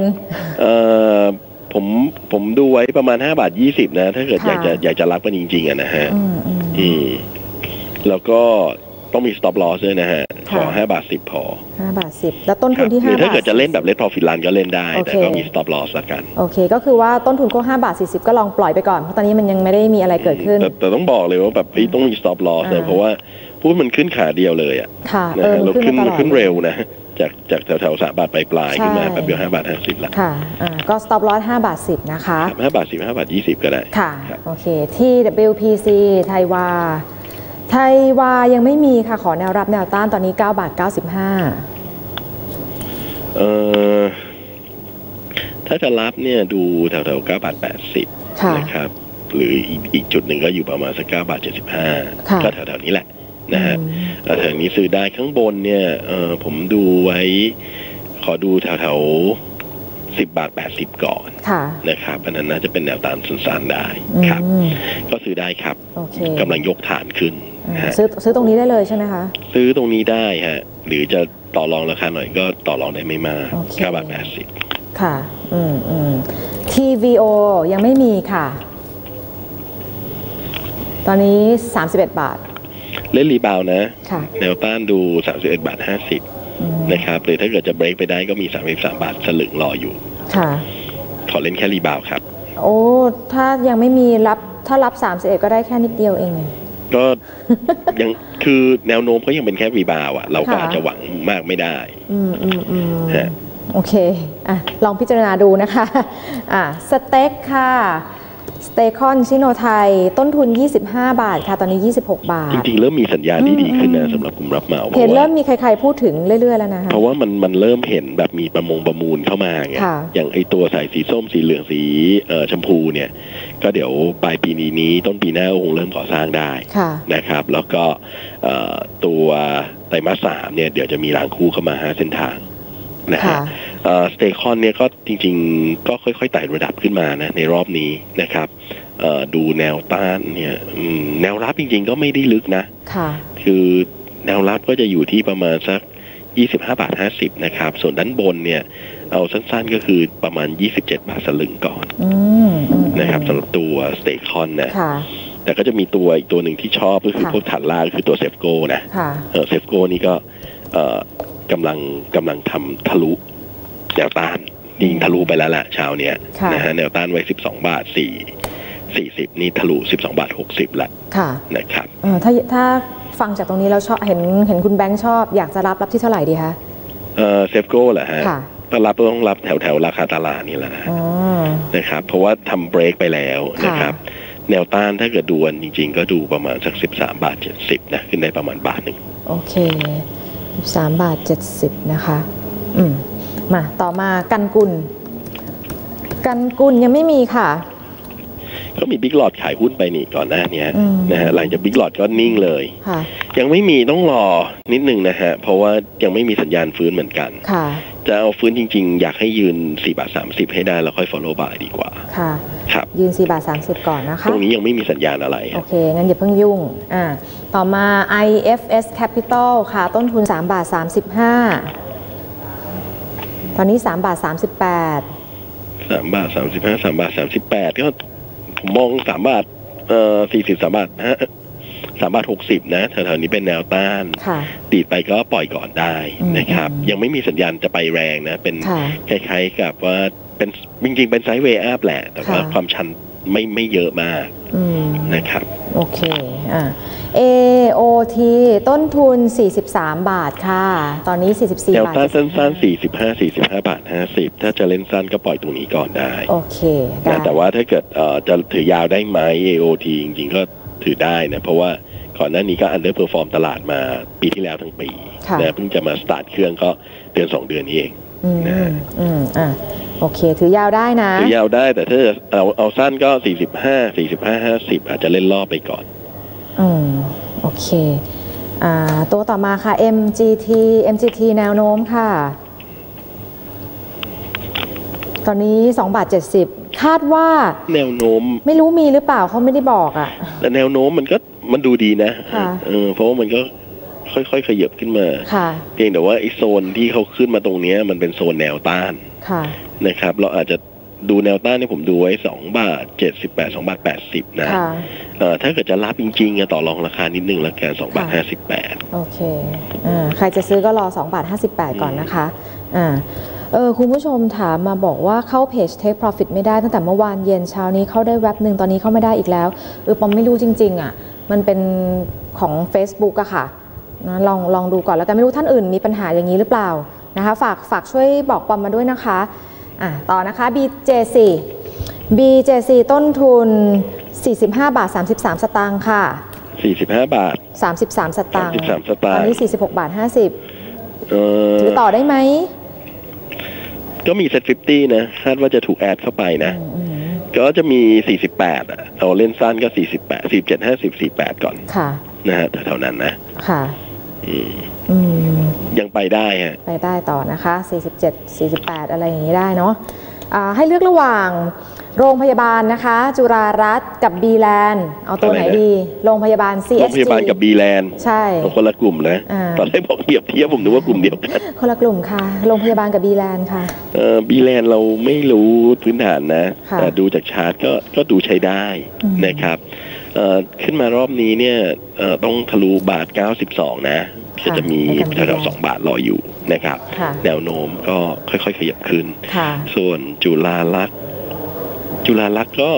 ผมดูไว้ประมาณ5 บาท 20นะถ้าเกิดอยากจะรับกันจริงๆนะฮะแล้วก็ต้องมี stop loss ด้วยนะฮะขอ5 บาท 10พอ 5 บาท 10แล้วต้นทุนที่5 บาทถ้าเกิดจะเล่นแบบ let profit run ก็เล่นได้แต่ก็มี stop loss ละกันโอเคก็คือว่าต้นทุนก็5 บาท 40ก็ลองปล่อยไปก่อนเพราะตอนนี้มันยังไม่ได้มีอะไรเกิดขึ้นแต่ต้องบอกเลยว่าแบบต้องมี stop loss เพราะว่าหุ้นมันขึ้นขาเดียวเลยอ่ะนะฮะเราขึ้นเร็วนะจากแถว3 บาทปลายขึ้นมาแบบเดียว5 บาท 50ละค่ะก็ stop loss 5 บาท 10นะคะ 5 บาท 10 5 บาท 20ก็ได้ค่ะโอเคที่ WPC ไทยวายังไม่มีค่ะขอแนวรับแนวต้านตอนนี้9 บาท 95 ถ้าจะรับเนี่ยดูแถว9 บาท 80นะครับหรืออีกจุดหนึ่งก็อยู่ประมาณสัก9 บาท 75ก็แถวนี้แหละนะฮะแถวนี้ซื้อได้ข้างบนเนี่ยผมดูไว้ขอดูแถว10 บาท 80ก่อนนะครับอันนั้นน่าจะเป็นแนวต้านสั้นๆได้ครับก็ซื้อได้ครับกำลังยกฐานขึ้นซื้อตรงนี้ได้เลยใช่ไหมคะซื้อตรงนี้ได้ฮะหรือจะต่อรองราคาหน่อยก็ต่อรองได้ไม่มาก9 บาท 80 ค่ะTVO ยังไม่มีค่ะตอนนี้31 บาทเล่นรีบาวนะแนวต้านดู31 บาท 50นะครับหรือถ้าเกิดจะเบรกไปได้ก็มี33 บาทสลึงรออยู่ค่ะขอเล่นแค่รีบาวครับโอ้ถ้ายังไม่มีถ้ารับ31ก็ได้แค่นิดเดียวเองก็ยังคือแนวโน้มก็ยังเป็นแค่รีบาวอ่ะเราก็อาจจะหวังมากไม่ได้โอเคลองพิจารณาดูนะคะสเต็กค่ะสเตคอนซิโนไทยต้นทุน25 บาทค่ะตอนนี้26 บาทจริงๆเริ่มมีสัญญาณที่ดีขึ้นนะสำหรับกลุ่มรับเหมาเห็นเริ่มมีใครๆพูดถึงเรื่อยๆแล้วนะคะเพราะว่ามันเริ่มเห็นแบบมีประมูลเข้ามาไงอย่างไอตัวสายสีส้มสีเหลืองสีชมพูเนี่ยก็เดี๋ยวปลายปีนี้ต้นปีหน้าคงเริ่มก่อสร้างได้นะครับแล้วก็ตัวไตรมาส 3เนี่ยเดี๋ยวจะมีรางคู่เข้ามา5 เส้นทางนะฮะสเตคอนเนี่ยก็จริงๆก็ค่อยๆไต่ระดับขึ้นมานะในรอบนี้นะครับดูแนวต้านเนี่ยแนวรับจริงๆก็ไม่ได้ลึกนะคือแนวรับก็จะอยู่ที่ประมาณสัก25 บาท 50นะครับส่วนด้านบนเนี่ยเอาสั้นๆก็คือประมาณ27 บาทสลึงก่อนนะครับสำหรับตัวสเตคอนนะแต่ก็จะมีตัวอีกตัวหนึ่งที่ชอบก็คือพวกฐานล่างคือตัวเซฟโก้นะเซฟโก้นี่ก็กำลังทำทะลุแนวต้านยิงทะลุไปแล้วแหละเช้าเนี้ยนะฮะแนวต้านไว้12 บาท 40นี่ทะลุ12 บาท 60ละนะครับถ้าฟังจากตรงนี้แล้วชอบเห็นคุณแบงค์ชอบอยากจะรับที่เท่าไหร่ดีคะเซฟโก้เหรอฮะถ้ารับต้องรับแถวราคาตลาดนี่แหละนะครับเพราะว่าทำเบรกไปแล้วนะครับแนวต้านถ้าเกิดดูจริงๆก็ดูประมาณสัก13 บาท 70นะขึ้นได้ประมาณ1 บาทโอเค3 บาท 70นะคะมาต่อมากันกุลยังไม่มีค่ะก็มีบิ๊กหลอดขายหุ้นไปนี่ก่อนหน้านี้นะฮะหลังจากบิ๊กหลอดก็นิ่งเลยยังไม่มีต้องรอนิดนึงนะฮะเพราะว่ายังไม่มีสัญญาณฟื้นเหมือนกันจะเอาฟื้นจริงๆอยากให้ยืน4 บาท 30ให้ได้แล้วค่อย follow buy ดีกว่าค่ะครับยืน4 บาท 30ก่อนนะคะตรงนี้ยังไม่มีสัญญาณอะไรโอเคงั้นอย่าเพิ่งยุ่งต่อมา IFS Capital ค่ะต้นทุน3 บาท 35ตอนนี้3 บาท 38 3 บาท 35 3 บาท 38ก็ผมมอง3 บาท40 3 บาท3 บาท 60นะแถวๆนี้เป็นแนวต้านตีไปก็ปล่อยก่อนได้นะครับยังไม่มีสัญญาณจะไปแรงนะเป็นคล้ายๆกับว่าเป็นจริงๆเป็นไซด์เวย์อัพแหละแต่ว่าความชันไม่เยอะมากนะครับโอเคAOT ต้นทุน43 บาทค่ะตอนนี้44 บาทแนวต้านสั้นๆ45 บาท 50ถ้าจะเล่นสั้นก็ปล่อยตรงนี้ก่อนได้โอเคแต่ว่าถ้าเกิดจะถือยาวได้ไหม AOT จริงๆก็ถือได้นะเพราะว่าก่อนหน้านี้ก็อันเดอร์เพอร์ฟอร์มตลาดมาปีที่แล้วทั้งปีนะเพิ่งจะมาสตาร์ทเครื่องก็เดือน2 เดือนนี้เองโอเคถือยาวได้นะถือยาวได้แต่ถ้าเอาสั้นก็45 50อาจจะเล่นรอบไปก่อนโอเคตัวต่อมาค่ะ MGT แนวโน้มค่ะตอนนี้2 บาท 70คาดว่าแนวโน้มไม่รู้มีหรือเปล่าเขาไม่ได้บอกแต่แนวโน้มมันดูดีนะเพราะว่ามันก็ค่อยๆขยับขึ้นมาเพียงแต่ว่าไอ้โซนที่เขาขึ้นมาตรงนี้มันเป็นโซนแนวต้านนะครับเราอาจจะดูแนวต้านที่ผมดูไว้2 บาท 78 2 บาท 80นะถ้าเกิดจะรับจริงๆต่อรองราคานิดนึงละกัน2 บาท 58 โอเคใครจะซื้อก็รอ2 บาท 58ก่อนนะคะคุณผู้ชมถามมาบอกว่าเข้าเพจ Take Profit ไม่ได้ตั้งแต่เมื่อวานเย็นเช้านี้เข้าได้แว็บหนึ่งตอนนี้เข้าไม่ได้อีกแล้วปอมไม่รู้จริงๆมันเป็นของ Facebook อะค่ะนะลองดูก่อนแล้วกันไม่รู้ท่านอื่นมีปัญหาอย่างนี้หรือเปล่านะคะฝากช่วยบอกปอมมาด้วยนะคะต่อนะคะ BJC ต้นทุน45 บาท 33 สตางค์ค่ะ 45 บาท 33 สตางค์ตอนนี้46 บาท 50ถือต่อได้ไหมก็มีเซ็ต50นะคาดว่าจะถูกแอดเข้าไปนะก็จะมี48เอาเล่นสั้นก็48 47 50 48ก่อนค่ะนะฮะแถวๆนั้นนะค่ะยังไปได้ฮะไปได้ต่อนะคะ47 48อะไรอย่างนี้ได้เนาะให้เลือกระหว่างโรงพยาบาลนะคะจุฬารัตน์กับบีแลนด์เอาตัวไหนดีโรงพยาบาล CSG โรงพยาบาลกับบีแลนด์ใช่คนละกลุ่มนะตอนแรกบอกเทียบผมนึกว่ากลุ่มเดียวกันคนละกลุ่มค่ะโรงพยาบาลกับบีแลนด์ค่ะบีแลนด์เราไม่รู้พื้นฐานนะแต่ดูจากชาร์ตก็ดูใช้ได้นะครับขึ้นมารอบนี้เนี่ยต้องทะลุบาท92นะจะมีแถวๆ2 บาทรออยู่นะครับแนวโน้มก็ค่อยๆขยับขึ้นส่วนจุฬารัตน์ก็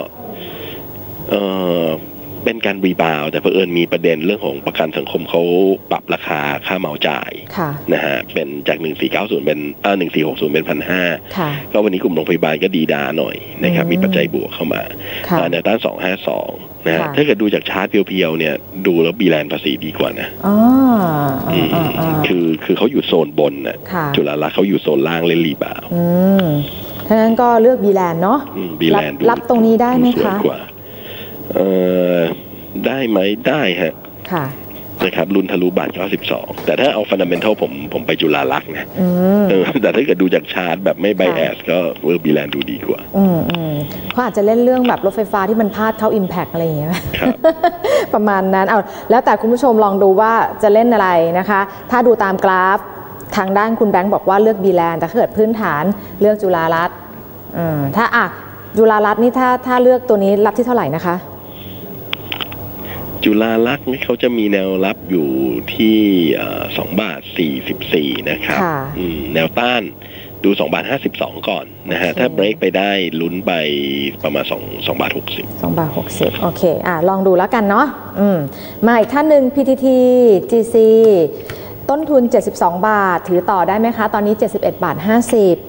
เป็นการรีบาวแต่เผอิญมีประเด็นเรื่องของประกันสังคมเขาปรับราคาค่าเหมาจ่ายนะฮะเป็นจาก1490เป็น1460เป็น 1,500 ก็วันนี้กลุ่มโรงพยาบาลก็ดีดาหน่อยนะครับมีปัจจัยบวกเข้ามาแนวต้าน252นะฮะถ้าเกิดดูจากชาร์ตเพียวๆเนี่ยดูแล้วบีแลนด์ภาษีดีกว่านะคือเขาอยู่โซนบนนะจุฬาลักษณ์เขาอยู่โซนล่างเล่นรีบาวถ้างั้นก็เลือกบีแลนด์เนาะรับตรงนี้ได้ไหมคะได้ไหมได้ฮะนะครับรุนทะลุบาท92แต่ถ้าเอาฟันดัมเมนทัลผมไปจุฬาลักษณ์นะแต่ถ้าเกิดดูจากชาร์ตแบบไม่ไบแอสก็เวิร์กบีแลนด์ดูดีกว่าเขาอาจจะเล่นเรื่องแบบรถไฟฟ้าที่มันพลาดเข้า Impact อะไรอย่างเงี้ยประมาณนั้นเอาแล้วแต่คุณผู้ชมลองดูว่าจะเล่นอะไรนะคะถ้าดูตามกราฟทางด้านคุณแบงค์บอกว่าเลือกบีแลนด์แต่ถ้าเกิดพื้นฐานเลือกจุฬารัตน์ถ้าจุฬารัตน์นี่ถ้าเลือกตัวนี้รับที่เท่าไหร่นะคะจุฬาลักษณ์นี่เขาจะมีแนวรับอยู่ที่2 บาท 44นะครับแนวต้านดู2 บาท 52ก่อนนะฮะถ้าเบรกไปได้ลุ้นไปประมาณ2 บาท 60 2 บาท 60โอเคลองดูแล้วกันเนาะมาอีกท่านหนึ่ง PTT GC ต้นทุน72 บาทถือต่อได้ไหมคะตอนนี้71 บาท 50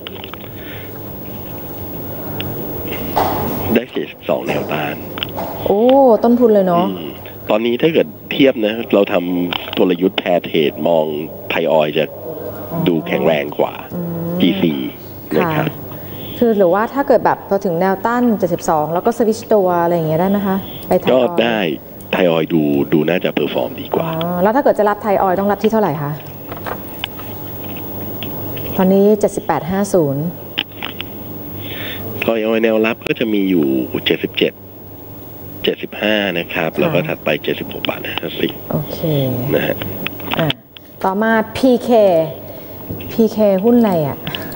ได้72แนวต้านโอ้ต้นทุนเลยเนาะตอนนี้ถ้าเกิดเทียบนะเราทำกลยุทธ์แพร์เทรดมองไทยออยล์จะดูแข็งแรงกว่า GC นะครับคือหรือว่าถ้าเกิดแบบพอถึงแนวต้าน72แล้วก็สวิตช์ตัวอะไรอย่างเงี้ยได้ไหมคะไปไทยออยล์ก็ได้ไทยออยล์ดูน่าจะเพอร์ฟอร์มดีกว่าแล้วถ้าเกิดจะรับไทยออยล์ต้องรับที่เท่าไหร่คะตอนนี้78.50 ไทยออยล์แนวรับก็จะมีอยู่75นะครับแล้วก็ถัดไป76 บาท 50 โอเคนะฮะต่อมา PK หุ้นอะไรอ่ะ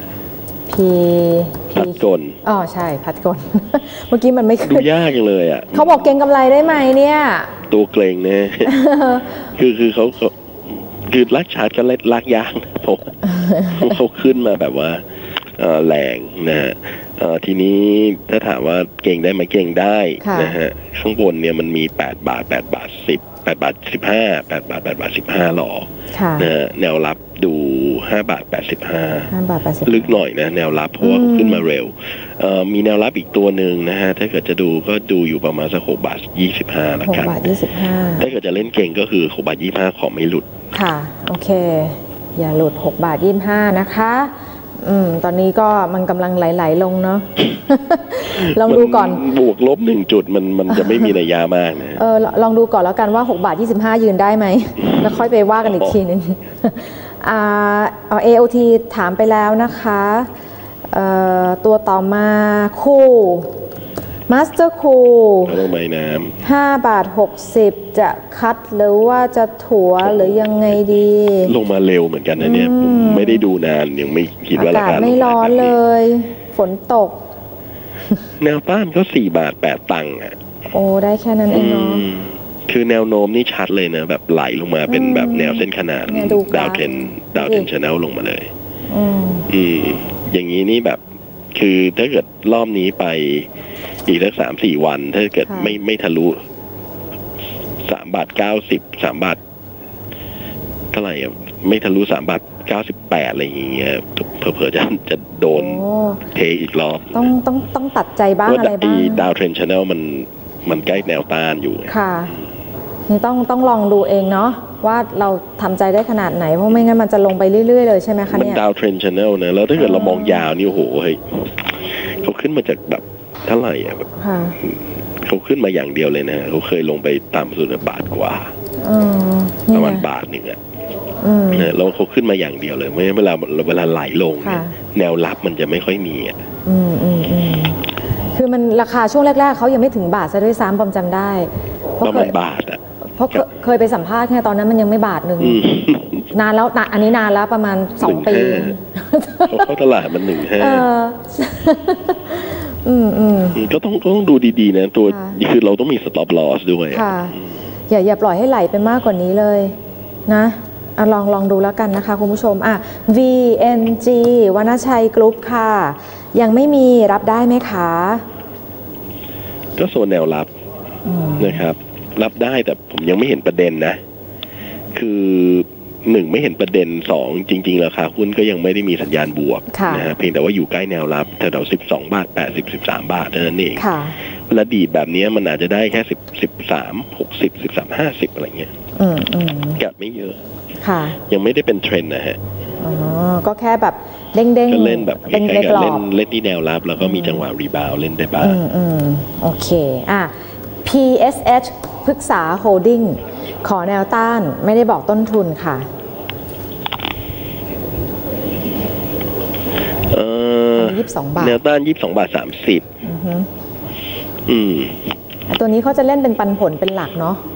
พัดกลใช่พัดกลเมื่อกี้มันไม่ขึ้นดูยากจังเลยอ่ะเขาบอกเก็งกำไรได้ไหมเนี่ยตัวเกรงเนี่ยคือเขาคือลากชาร์จก็ลากยากผมเขาขึ้นมาแบบว่าแรงนะฮะทีนี้ถ้าถามว่าเก่งได้ไหมเก่งได้นะฮะข้างบนเนี่ยมันมี8 บาท8 บาท 10 8 บาท 15 8 บาท8 บาท 15หรอนะฮะแนวรับดู5 บาท 85ลึกหน่อยนะแนวรับเพราะว่าขึ้นมาเร็วมีแนวรับอีกตัวหนึ่งนะฮะถ้าเกิดจะดูก็ดูอยู่ประมาณสัก6 บาท 25ละกัน 6 บาท 25 ถ้าเกิดจะเล่นเก่งก็คือ6 บาท 25ขอไม่หลุดค่ะโอเคอย่าหลุด6 บาท 25นะคะตอนนี้ก็มันกำลังไหลๆลงเนาะลองดูก่อนบวกลบ1 จุดมันจะไม่มีนัยยะมากนะลองดูก่อนแล้วกันว่า6 บาท 25ยืนได้ไหมแล้วค่อยไปว่ากันอีกทีนึงAOT ถามไปแล้วนะคะตัวต่อมาคู่มาสเตอร์คูลงไม้น้ำ5 บาท 60จะคัดหรือว่าจะถัวหรือยังไงดีลงมาเร็วเหมือนกันนะเนี่ยไม่ได้ดูนานยังไม่คิดว่าราคาไม่ร้อนเลยฝนตกแนวต้านก็4 บาท 8 ตังค์อ่ะโอ้ได้แค่นั้นเองเนาะคือแนวโน้มนี่ชัดเลยนะแบบไหลลงมาเป็นแบบแนวเส้นขนาดดาวเทนชาแนลลงมาเลยอย่างนี้นี่แบบคือถ้าเกิดรอบนี้ไปอีกสัก 3-4 วันถ้าเกิดไม่ทะลุ 3.90 3 บาทเท่าไหร่ไม่ทะลุ3.98 อะไรอย่างเงี้ยเผลอๆจะโดนเทอีกรอบต้องตัดใจบ้างอะไรบ้างดาวเทรนด์ชาแนลมันใกล้แนวต้านอยู่ค่ะนี่ต้องลองดูเองเนาะว่าเราทำใจได้ขนาดไหนเพราะไม่งั้นมันจะลงไปเรื่อยๆเลยใช่ไหมคะเนี่ยมันดาวเทรนด์ชาแนลนะแล้วถ้าเกิดเรามองยาวนี่โอ้โหเฮ้ยเขาขึ้นมาจากแบบเท่าไหร่แบบเขาขึ้นมาอย่างเดียวเลยนะเขาเคยลงไปต่ำสุดบาทกว่าประมาณ1 บาทแล้วเขาขึ้นมาอย่างเดียวเลยไม่เวลาไหลลงแนวรับมันจะไม่ค่อยมีคือมันราคาช่วงแรกๆเขายังไม่ถึงบาทซะด้วยซ้ำผมจำได้ประมาณบาทเพราะเคยไปสัมภาษณ์ไงตอนนั้นมันยังไม่1 บาทนานแล้วอันนี้นานแล้วประมาณ2 ปีเขาตลาดมัน1.5ก็ต้องดูดีๆนะตัวคือเราต้องมี stop loss ด้วยอย่าปล่อยให้ไหลไปมากกว่านี้เลยนะลองดูแล้วกันนะคะคุณผู้ชมVNG วรรณชัยกรุ๊ปค่ะยังไม่มีรับได้ไหมคะก็โซนแนวรับนะครับรับได้แต่ผมยังไม่เห็นประเด็นนะคือ1ไม่เห็นประเด็น2จริงๆราคาหุ้นก็ยังไม่ได้มีสัญญาณบวกนะฮะเพียงแต่ว่าอยู่ใกล้แนวรับแถว12.80 13 บาทเท่านั้นเองเวลาดีแบบนี้มันอาจจะได้แค่13.60 13.50อะไรเงี้ยกัดไม่เยอะยังไม่ได้เป็นเทรนด์นะฮะก็แค่แบบเด้งๆก็เล่นแบบเล่นที่แนวรับแล้วก็มีจังหวะรีบาวเล่นได้บ้างโอเคPSH พฤกษาโฮลดิ้งขอแนวต้านไม่ได้บอกต้นทุนค่ะ22 บาทแนวต้าน22.30 บาทตัวนี้เขาจะเล่นเป็นปันผลเป็นหลักเนาะ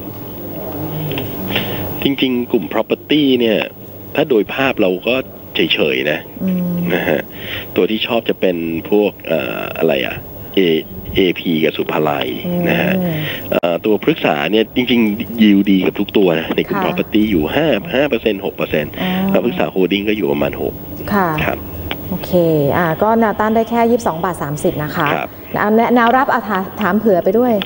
จริงๆกลุ่ม property เนี่ยถ้าโดยภาพเราก็เฉยๆนะฮะตัวที่ชอบจะเป็นพวกอะไรAP กับสุภาลัยนะฮะตัวพฤกษาเนี่ยจริงๆยิวดีกับทุกตัวนะในกลุ่ม property อยู่ 5% 6% แล้วพฤกษาโฮลดิ้งก็อยู่ประมาณ6ครับโอเคก็แนวต้านได้แค่22.30 บาทนะคะแนวรับถามเผื่อไปด้วย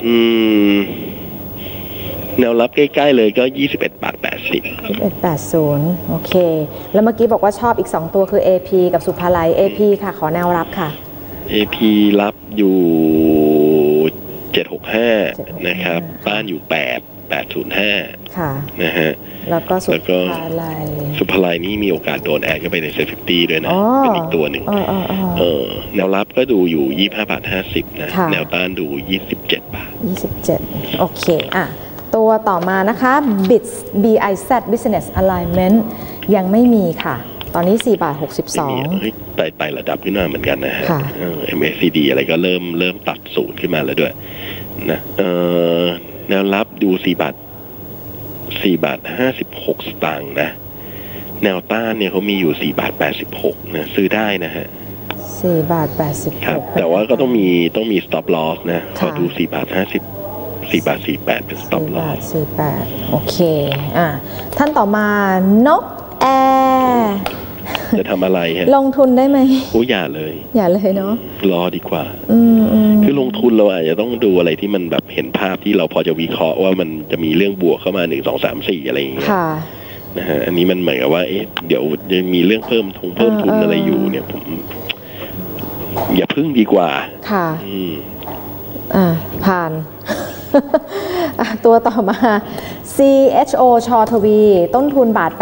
แนวรับใกล้ๆเลยก็21.80 บาท 21.80โอเคแล้วเมื่อกี้บอกว่าชอบอีก2ตัวคือ AP กับสุภาลัย AP ค่ะขอแนวรับค่ะ AP รับอยู่765นะครับต้านอยู่805 ค่ะนะฮะแล้วก็สุภาลัยนี่มีโอกาสโดนแอดเข้าไปในเซ็ต50ด้วยนะเป็นอีกตัวหนึ่งแนวรับก็ดูอยู่25.50 บาทนะแนวต้านดู27 บาท 27โอเคตัวต่อมานะคะ BIZ Business Alignment ยังไม่มีค่ะตอนนี้4.62 บาทไต่ระดับขึ้นมาเหมือนกันนะฮะMACD อะไรก็เริ่มตัดศูนย์ขึ้นมาแล้วด้วยนะแนวรับดู4.56 บาทนะแนวต้านเนี่ยเขามีอยู่4.86 บาทนะซื้อได้นะฮะ 4.86 บาทครับแต่ว่าก็ต้องมี stop loss นะขอดู4.50 บาท4.48 บาทเป็น stop loss 4.48โอเคท่านต่อมานกแอร์จะทำอะไรฮะลงทุนได้ไหมอย่าเลยเนาะรอดีกว่าคือลงทุนเราอาจจะต้องดูอะไรที่มันแบบเห็นภาพที่เราพอจะวิเคราะห์ว่ามันจะมีเรื่องบวกเข้ามา1 2 3 4อะไรอย่างเงี้ยนะฮะอันนี้มันเหมือนกับว่าเดี๋ยวจะมีเรื่องเพิ่มทุนอะไรอยู่เนี่ยผมอย่าพึ่งดีกว่าค่ะผ่านตัวต่อมา CHO ชอทวีต้นทุน1.85 บาท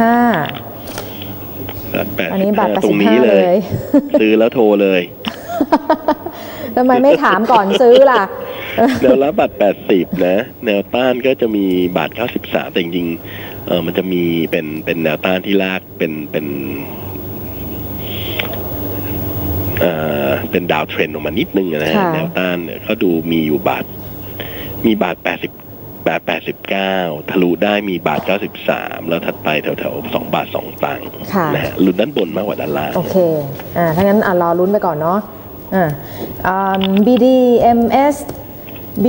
อันนี้1.85 บาทเลยซื้อแล้วโทรเลยทำไมไม่ถามก่อนซื้อล่ะแนวรับ1.80 บาทนะแนวต้านก็จะมี1.93 บาทแต่จริงๆมันจะมีเป็นแนวต้านที่ลากเป็นดาวเทรนออกมานิดนึงนะฮะแนวต้านเนี่ยเขาดูมีอยู่1.89 บาททะลุได้มี1.93 บาทแล้วถัดไปแถวๆ2 บาท 2 ตังค์นะฮะลุ้นด้านบนมากกว่าด้านล่างโอเคถ้างั้นรอลุ้นไปก่อนเนาะ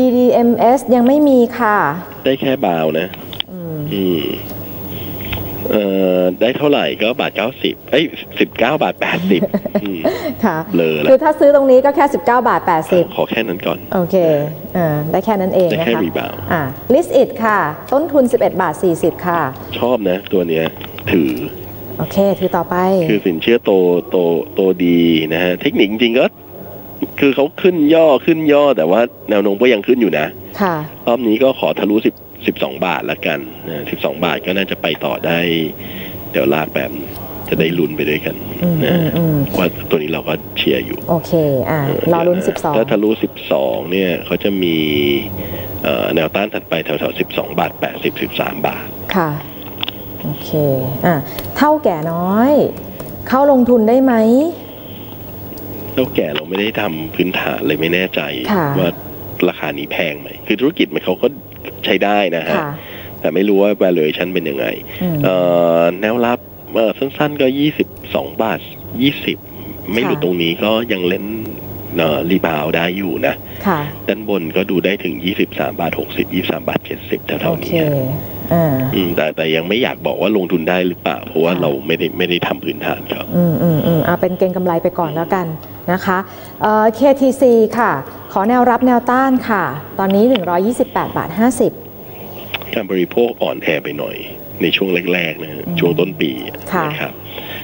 BDMs ยังไม่มีค่ะได้แค่บาวนะได้เท่าไหร่ก็บาท9019 บาท 80 ค่ะเลยคือถ้าซื้อตรงนี้ก็แค่19 บาท 80 ขอแค่นั้นก่อนโอเคได้แค่นั้นเองนะคะได้แค่รีบาว list it ค่ะต้นทุน11 บาท 40ค่ะชอบนะตัวเนี้ยถือโอเคถือต่อไปคือสินเชื่อโตดีนะฮะเทคนิคจริงๆก็คือเขาขึ้นย่อแต่ว่าแนวโน้มก็ยังขึ้นอยู่นะค่ะรอบนี้ก็ขอทะลุ12 บาทละกัน12 บาทก็น่าจะไปต่อได้เดี๋ยวลากแบบจะได้ลุ้นไปด้วยกันนะว่าตัวนี้เราก็เชียร์อยู่โอเครอลุ้น12 ถ้าทะลุ12เนี่ยเขาจะมีแนวต้านถัดไปแถวๆ12 บาท 80 13 บาทค่ะโอเคเท่าแก่น้อยเข้าลงทุนได้ไหมเท่าแก่เราไม่ได้ทำพื้นฐานเลยไม่แน่ใจว่าราคานี้แพงไหมคือธุรกิจมันเขาก็ใช้ได้นะฮะแต่ไม่รู้ว่า valuation เป็นยังไงแนวรับสั้นๆก็22 บาท 20ไม่หลุดตรงนี้ก็ยังเล่นรีบาวได้อยู่นะด้านบนก็ดูได้ถึง23 บาท 60 23 บาท 70เท่านี้แต่ยังไม่อยากบอกว่าลงทุนได้หรือเปล่าเพราะว่าเราไม่ได้ทำพื้นฐานครับเอาเป็นเก็งกำไรไปก่อนแล้วกันนะคะKTC ค่ะขอแนวรับแนวต้านค่ะตอนนี้128 บาท 50 การบริโภคอ่อนแอไปหน่อยในช่วงแรกๆนะช่วงต้นปีนะครับ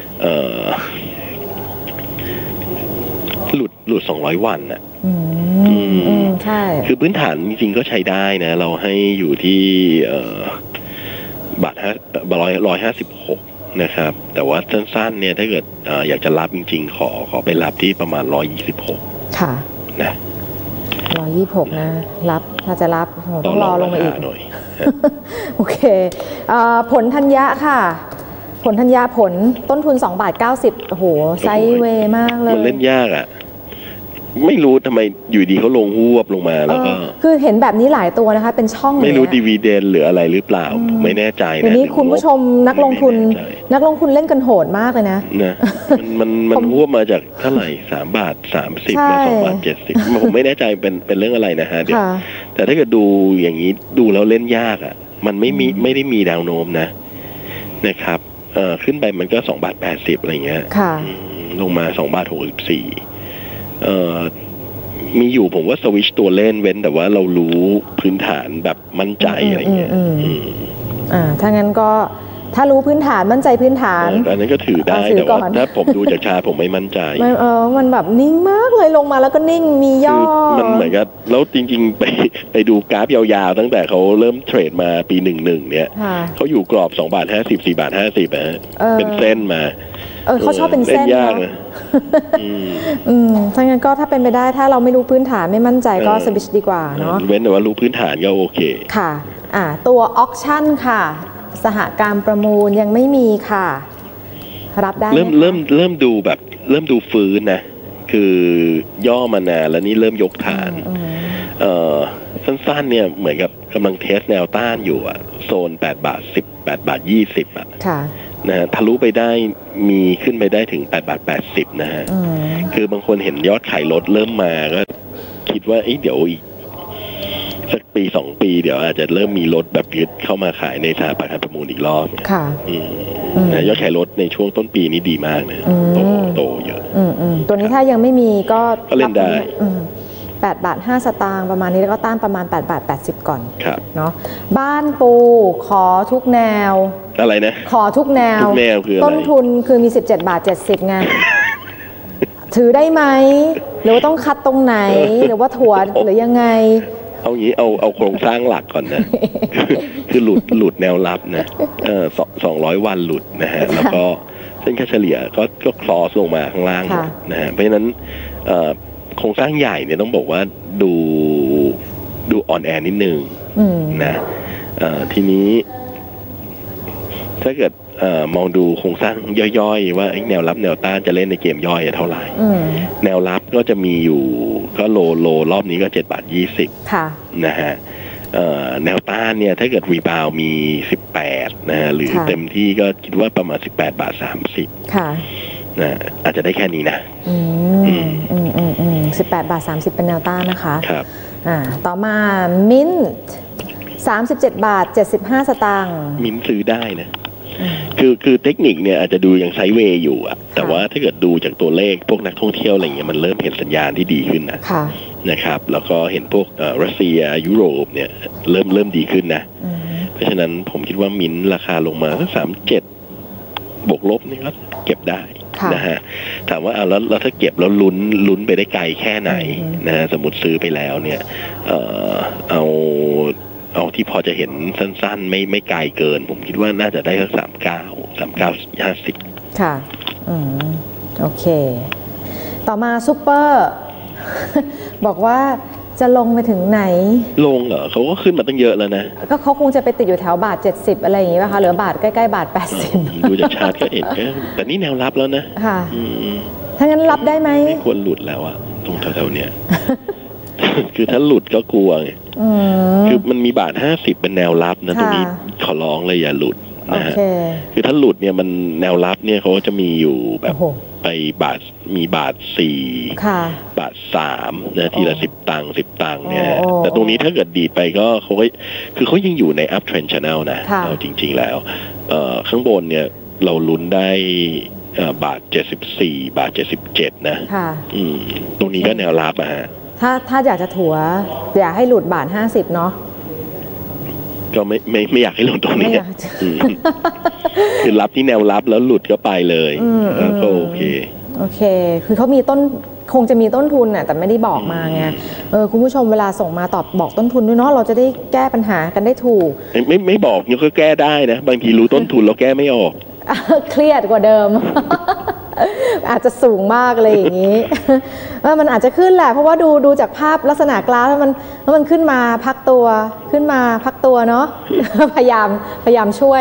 หลุด200 วันน่ะใช่คือพื้นฐานจริงๆก็ใช้ได้นะเราให้อยู่ที่บาท156นะครับแต่ว่าสั้นๆเนี่ยถ้าเกิดอยากจะรับจริงๆขอไปรับที่ประมาณ126 ค่ะนะ 126นะรับถ้าจะรับต้องรอลงมาอีกหน่อยโอเคผลธัญญะค่ะผลธัญญะผลต้นทุน2 บาท 90โอ้โหไซด์เวย์มากเลยมันเล่นยากอ่ะไม่รู้ทำไมอยู่ดีเขาลงหวบลงมาแล้วก็คือเห็นแบบนี้หลายตัวนะคะเป็นช่องไม่รู้ดีวีเดนหรืออะไรหรือเปล่าไม่แน่ใจนะทีนี้คุณผู้ชมนักลงทุนเล่นกันโหดมากเลยนะมันหวบมาจากเท่าไหร่3 บาท 30มา2 บาท 70ผมไม่แน่ใจเป็นเรื่องอะไรนะฮะเดี๋ยวแต่ถ้าเกิดดูอย่างนี้ดูแล้วเล่นยากอ่ะมันไม่ได้มีแนวโน้มนะครับขึ้นไปมันก็2 บาท 80อะไรเงี้ยลงมา2 บาท 64มีอยู่ผมว่าสวิชตัวเล่นเว้นแต่ว่าเรารู้พื้นฐานแบบมั่นใจอะไรเงี้ยถ้างั้นก็ถ้ารู้พื้นฐานมั่นใจพื้นฐานอันนั้นก็ถือได้แต่ว่าถ้าผมดูจากชาผมไม่มั่นใจมันแบบนิ่งมากเลยลงมาแล้วก็นิ่งมีย่อมันเหมือนกับแล้วจริงๆไปดูกราฟยาวๆตั้งแต่เขาเริ่มเทรดมาปี11เนี่ยเขาอยู่กรอบ2 บาท 50 4 บาท 50เป็นเส้นมาเขาชอบเป็นเส้นเนาะถ้างั้นก็ถ้าเป็นไปได้ถ้าเราไม่รู้พื้นฐานไม่มั่นใจก็สวิชดีกว่าเนาะเว้นแต่ว่ารู้พื้นฐานก็โอเคค่ะตัวออคชั่นค่ะสหการประมูลยังไม่มีค่ะรับได้เริ่มดูแบบเริ่มดูฟื้นนะคือย่อมานานแล้วนี่เริ่มยกฐานสั้นๆเนี่ยเหมือนกับกำลังเทสแนวต้านอยู่อะโซน8 บาท 10 8 บาท 20อะนะทะลุไปได้มีขึ้นไปได้ถึง8 บาท 80นะฮะคือบางคนเห็นยอดขายรถเริ่มมาก็คิดว่าเดี๋ยวอีกสักปี2 ปีเดี๋ยวอาจจะเริ่มมีรถแบบยึดเข้ามาขายในสถาบันการประมูลอีกรอบค่ะยอดขายรถในช่วงต้นปีนี้ดีมากนะโตเยอะตัวนี้ถ้ายังไม่มีก็เล่นได้ 8 บาท 5 สตางค์ประมาณนี้แล้วก็ต้านประมาณ8 บาท 80ก่อนเนาะบ้านปูขอทุกแนวอะไรนะขอทุกแนวคือต้นทุนคือมี17 บาท 70ไงถือได้ไหมหรือว่าต้องคัดตรงไหนหรือว่าถั่วหรือยังไงเอางี้เอาโครงสร้างหลักก่อนนะคือหลุดแนวรับนะ200 วันหลุดนะฮะแล้วก็เส้นค่าเฉลี่ยก็คลอสลงมาข้างล่างนะฮะเพราะฉะนั้นโครงสร้างใหญ่เนี่ยต้องบอกว่าดูอ่อนแอนิดนึงนะทีนี้ถ้าเกิดมองดูโครงสร้างย่อยๆว่าแนวรับแนวต้านจะเล่นในเกมย่อยเท่าไหร่แนวรับก็จะมีอยู่ก็โลรอบนี้ก็7 บาท 20 ค่ะนะฮะแนวต้านเนี่ยถ้าเกิดรีบาวมี18นะฮะหรือเต็มที่ก็คิดว่าประมาณ18 บาท 30 ค่ะนะอาจจะได้แค่นี้นะ 18 บาท 30เป็นแนวต้านนะคะครับต่อมามิ้นท์37 บาท 75 สตางค์มิ้นท์ซื้อได้นะคือเทคนิคเนี่ยอาจจะดูอย่างไซด์เวย์อยู่อะแต่ว่าถ้าเกิดดูจากตัวเลขพวกนักท่องเที่ยวอะไรเงี้ยมันเริ่มเห็นสัญญาณที่ดีขึ้นนะครับแล้วก็เห็นพวกรัสเซียยุโรปเนี่ยเริ่มดีขึ้นนะเพราะฉะนั้นผมคิดว่ามินราคาลงมาสัก37บวกลบนี่ก็เก็บได้นะฮะถามว่าแล้วถ้าเก็บแล้วลุ้นไปได้ไกลแค่ไหนนะฮะสมมติซื้อไปแล้วเนี่ยเอาที่พอจะเห็นสั้นๆไม่ไกลเกินผมคิดว่าน่าจะได้สัก39 50 ค่ะโอเคต่อมาซุปเปอร์บอกว่าจะลงไปถึงไหนลงเหรอเขาก็ขึ้นมาตั้งเยอะแล้วนะก็เขาคงจะไปติดอยู่แถวบาท70อะไรอย่างงี้ป่ะคะเหลือบาทใกล้ๆบาท80 ดูจากชาร์ตก็เห็นแต่นี่แนวรับแล้วนะค่ะถ้างั้นรับได้ไหมไม่ควรหลุดแล้วอะตรงแถวๆเนี้ยคือถ้าหลุดก็กลัวไงคือมันมีบาท50เป็นแนวรับนะตรงนี้ขอร้องเลยอย่าหลุดนะฮะคือถ้าหลุดเนี่ยมันแนวรับเนี่ยเขาจะมีอยู่แบบไปมีบาท4บาท3นะทีละ10 ตังค์เนี่ยแต่ตรงนี้ถ้าเกิดดีดไปก็เขายังอยู่ใน up trend channel นะเอาจริงๆแล้วข้างบนเนี่ยเราลุ้นได้บาท74บาท77นะตรงนี้ก็แนวรับอะฮะถ้าอยากจะถัวอยากให้หลุดบาท50เนาะก็ไม่อยากให้หลุดตรงนี้คือรับที่แนวรับแล้วหลุดก็ไปเลยก็โอเคคือเขามีคงจะมีต้นทุนน่ะแต่ไม่ได้บอกมาไงคุณผู้ชมเวลาส่งมาบอกต้นทุนด้วยเนาะเราจะได้แก้ปัญหากันได้ถูกไม่บอกเนี่ยก็แก้ได้นะบางทีรู้ต้นทุนเราแก้ไม่ออกเครียดกว่าเดิมอาจจะสูงมากเลยอย่างนี้มันอาจจะขึ้นแหละเพราะว่าดูจากภาพลักษณะกราฟแล้วมันขึ้นมาพักตัวเนาะพยายามช่วย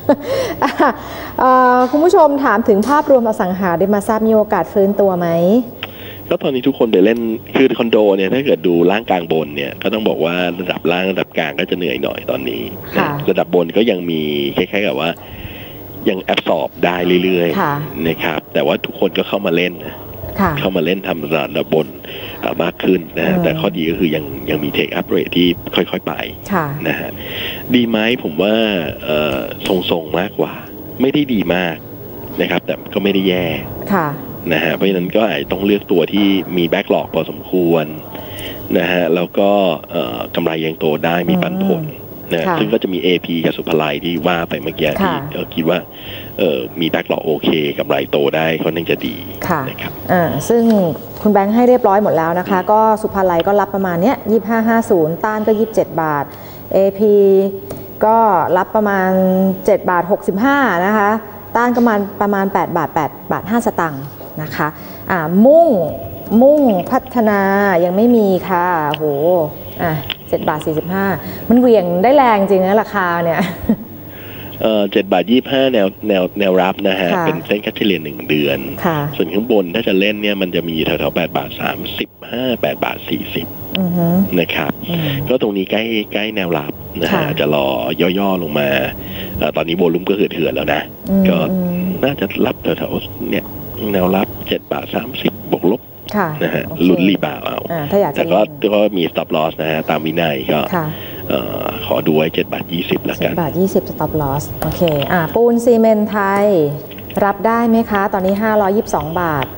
คุณผู้ชมถามถึงภาพรวมอสังหาริมทรัพย์มีโอกาสฟื้นตัวไหมก็ตอนนี้ทุกคนไปเล่นคือคอนโดเนี่ยถ้าเกิดดูล่างกลางบนเนี่ยก็ต้องบอกว่าระดับล่างระดับกลางก็จะเหนื่อยหน่อยตอนนี้ระดับบนก็ยังมีคล้ายๆกับว่ายังแอบสอบได้เรื่อยๆนะครับแต่ว่าทุกคนก็เข้ามาเล่นนะเข้ามาเล่นทำระดับบนมากขึ้นนะแต่ข้อดีก็คือยังมีเทคอัพเรทที่ค่อยๆไปนะฮะดีไหมผมว่าทรงๆมากกว่าไม่ได้ดีมากนะครับแต่ก็ไม่ได้แย่นะฮะเพราะฉะนั้นก็อาจต้องเลือกตัวที่มีแบ็กหลอกพอสมควรนะฮะแล้วก็กำไรยังโตได้มีปันผลนะซึ่งก็จะมี AP กับสุภาลัยที่ว่าไปเมื่อกี้ที่คิดว่ามีแบ็กหลอกโอเคกับรายโตได้ค่อนข้างจะดีนะครับซึ่งคุณแบงค์ให้เรียบร้อยหมดแล้วนะคะก็สุภาลัยก็รับประมาณเนี้ย2550ต้านก็27 บาท AP ก็รับประมาณ7 บาท 65นะคะต้านก็ประมาณ8 บาท8 บาท 5 สตางค์นะคะมุ่งพัฒนายังไม่มีค่ะโห7 บาท 45มันเหวี่ยงได้แรงจริงนะราคาเนี่ย 7 บาท 25แนวรับนะฮะเป็นเส้นค่าเฉลี่ย1 เดือนส่วนข้างบนถ้าจะเล่นเนี่ยมันจะมีแถวๆ8 บาท 35 8 บาท 40นะครับก็ตรงนี้ใกล้แนวรับนะฮะจะรอย่อลงมาตอนนี้โวลุ่มก็เหือดแล้วนะก็น่าจะรับแถวๆเนี่ยแนวรับ7 บาท 30บวกลบนะฮะลุ้นรีบาวเอาแต่ก็มี stop loss นะฮะตามวินัยก็ขอดูไว้7 บาท 20แล้วกัน 7 บาท 20 stop loss โอเคปูนซีเมนต์ไทยรับได้ไหมคะตอนนี้522 บาท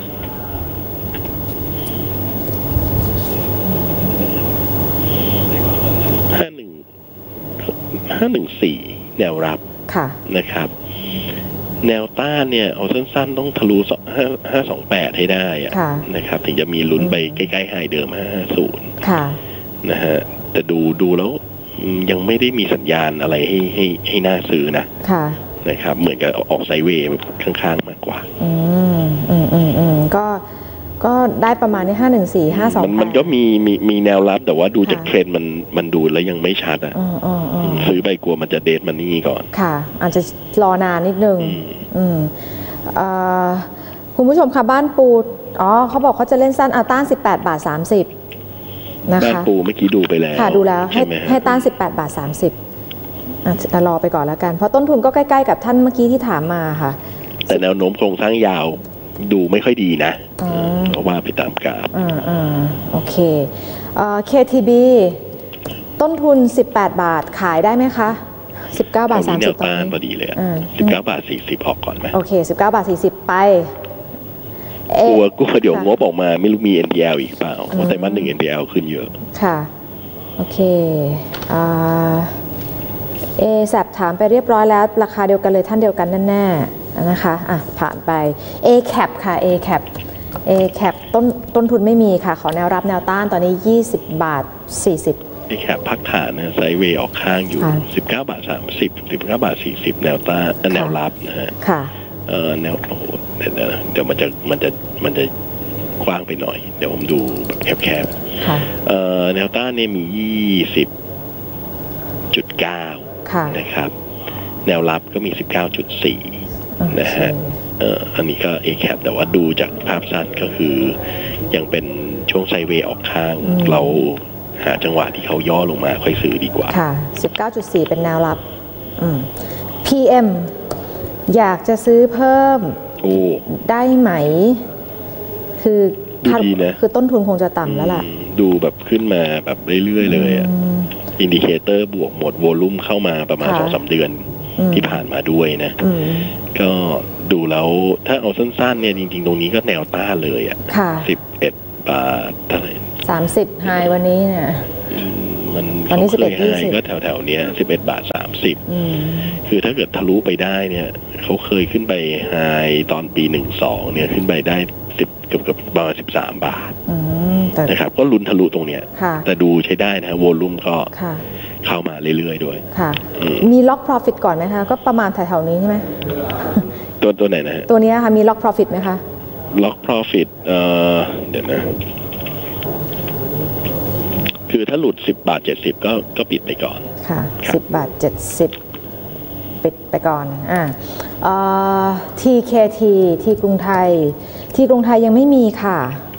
514แนวรับนะครับแนวต้านเนี่ยเอาสั้นๆต้องทะลุ528ให้ได้นะครับถึงจะมีลุ้นไปใกล้ๆไฮเดิม550นะฮะแต่ดูแล้วยังไม่ได้มีสัญญาณอะไรให้น่าซื้อนะครับเหมือนกับออกไซด์เวย์ข้างๆมากกว่าก็ได้ประมาณนี้514 528 มันก็มีแนวรับแต่ว่าดูจากเทรนด์มันดูแล้วยังไม่ชัดซื้อไปกลัวมันจะเดทมันนี่ก่อนค่ะอาจจะรอนานนิดนึงคุณผู้ชมค่ะบ้านปูเขาบอกเขาจะเล่นสั้นต้าน18 บาท 30นะคะบ้านปูเมื่อกี้ดูไปแล้วค่ะดูแล้วให้ต้าน18 บาท 30รอไปก่อนแล้วกันเพราะต้นทุนก็ใกล้ๆกับท่านเมื่อกี้ที่ถามมาค่ะแต่แนวโน้มโครงสร้างยาวดูไม่ค่อยดีนะเพราะว่าไปตามกราฟโอเคKTB ต้นทุน18 บาทขายได้ไหมคะ 19 บาท 30 แนวต้านพอดีเลย19 บาท 40ออกก่อนไหมโอเค19 บาท 40ไปกลัวเดี๋ยวงบออกมาไม่รู้มี NDL อีกเปล่าเพราะไตรมาส 1 NDL ขึ้นเยอะค่ะโอเคASAP ถามไปเรียบร้อยแล้วราคาเดียวกันเลยท่านเดียวกันแน่ๆนะคะผ่านไป ACAP ค่ะ ACAP ต้นทุนไม่มีค่ะขอแนวรับแนวต้านตอนนี้20 บาท 40 ACAP พักฐานนะไซด์เวย์ออกข้างอยู่19 บาท 30 19 บาท 40แนวต้านแนวรับนะฮะค่ะแนวโอ้เดี๋ยวมันจะกว้างไปหน่อยเดี๋ยวผมดูแบบแคบๆแนวต้านเนี่ยมี20.9นะครับแนวรับก็มี 19.4 นะฮะอันนี้ก็ ACAP แต่ว่าดูจากภาพสั้นก็คือยังเป็นช่วงไซด์เวย์ออกข้างเราหาจังหวะที่เขาย่อลงมาค่อยซื้อดีกว่าค่ะ 19.4 เป็นแนวรับPM อยากจะซื้อเพิ่มได้ไหมคือคือต้นทุนคงจะต่ำแล้วล่ะดูแบบขึ้นมาแบบเรื่อยๆเลยอินดิเคเตอร์บวกหมดโวลุ่มเข้ามาประมาณ 2-3 เดือนที่ผ่านมาด้วยนะก็ดูแล้วถ้าเอาสั้นๆเนี่ยจริงๆตรงนี้ก็แนวต้านเลย11 บาทเท่าไหร่ 30ไฮวันนี้เนี่ยมันเคยไฮก็แถวๆเนี้ย11 บาท 30คือถ้าเกิดทะลุไปได้เนี่ยเขาเคยขึ้นไปไฮตอนปี12เนี่ยขึ้นไปได้เกือบประมาณ13 บาทนะครับก็ลุ้นทะลุตรงเนี้ยแต่ดูใช้ได้นะโวลุ่มก็เข้ามาเรื่อยๆด้วยมีล็อก profit ก่อนไหมคะก็ประมาณแถวๆนี้ใช่ไหมตัวไหนนะฮะตัวนี้ค่ะมีล็อก profit ไหมคะล็อก profit เดี๋ยวนะคือถ้าหลุด10 บาท 70ก็ปิดไปก่อนค่ะ10 บาท 70ปิดไปก่อนTKT ที่กรุงไทยยังไม่มีค่ะ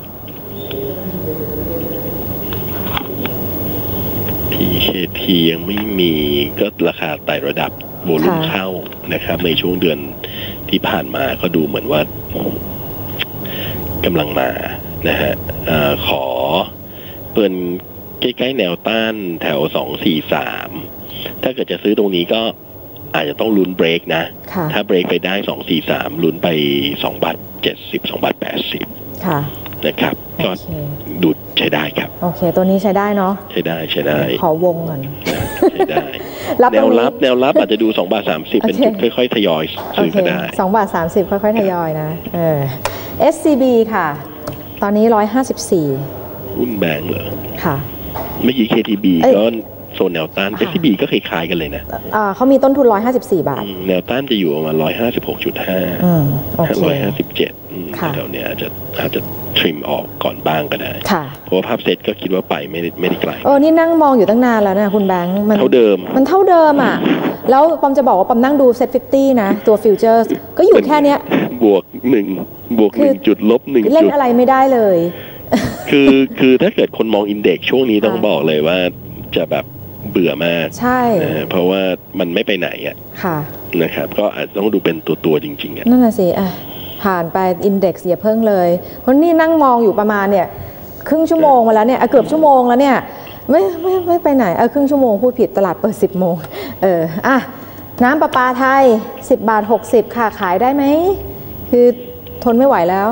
TKT ยังไม่มีก็ราคาไต่ระดับโวลุ่มเข้านะครับในช่วงเดือนที่ผ่านมาก็ดูเหมือนว่ากำลังมานะฮะขอเปิดใกล้ๆแนวต้านแถว243ถ้าเกิดจะซื้อตรงนี้ก็อาจจะต้องลุ้นเบรกนะถ้าเบรกไปได้243ลุ้นไป2 บาท 70 2 บาท 80ค่ะนะครับก็ดูใช้ได้ครับโอเคตัวนี้ใช้ได้เนาะใช้ได้ขอวงก่อนใช้ได้แนวรับอาจจะดู2 บาท 30เป็นจุดค่อยๆทยอยซื้อก็ได้ 2 บาท 30ค่อยๆทยอยนะSCB ค่ะตอนนี้154 หุ้นแบงก์เหรอค่ะเมื่อกี้ KTB ก็โซนแนวต้าน SCB ก็คล้ายๆกันเลยนะเขามีต้นทุน154 บาทแนวต้านจะอยู่ประมาณ156.5 157แถวเนี้ยอาจจะทริมออกก่อนบ้างก็ได้เพราะว่าภาพเซตก็คิดว่าไปไม่ได้ไกลนี่นั่งมองอยู่ตั้งนานแล้วนะคุณแบงค์เท่าเดิมแล้วปอมจะบอกว่าปอมนั่งดูเซ็ต50นะตัวฟิวเจอร์สก็อยู่แค่เนี้ยบวก1จุดลบ1จุดเล่นอะไรไม่ได้เลยคือถ้าเกิดคนมองอินเด็กซ์ช่วงนี้ต้องบอกเลยว่าจะแบบเบื่อมากใช่เพราะว่ามันไม่ไปไหนนะครับก็อาจจะต้องดูเป็นตัวจริงๆนั่นน่ะสิผ่านไปอินเด็กซ์อย่าเพิ่งเลยเพราะนี่นั่งมองอยู่ประมาณเนี่ยครึ่งชั่วโมงมาแล้วเนี่ยเกือบชั่วโมงแล้วเนี่ยไม่ไปไหนครึ่งชั่วโมงพูดผิดตลาดเปิด10 โมงน้ำประปาไทย10 บาท 60ค่ะขายได้ไหมคือทนไม่ไหวแล้ว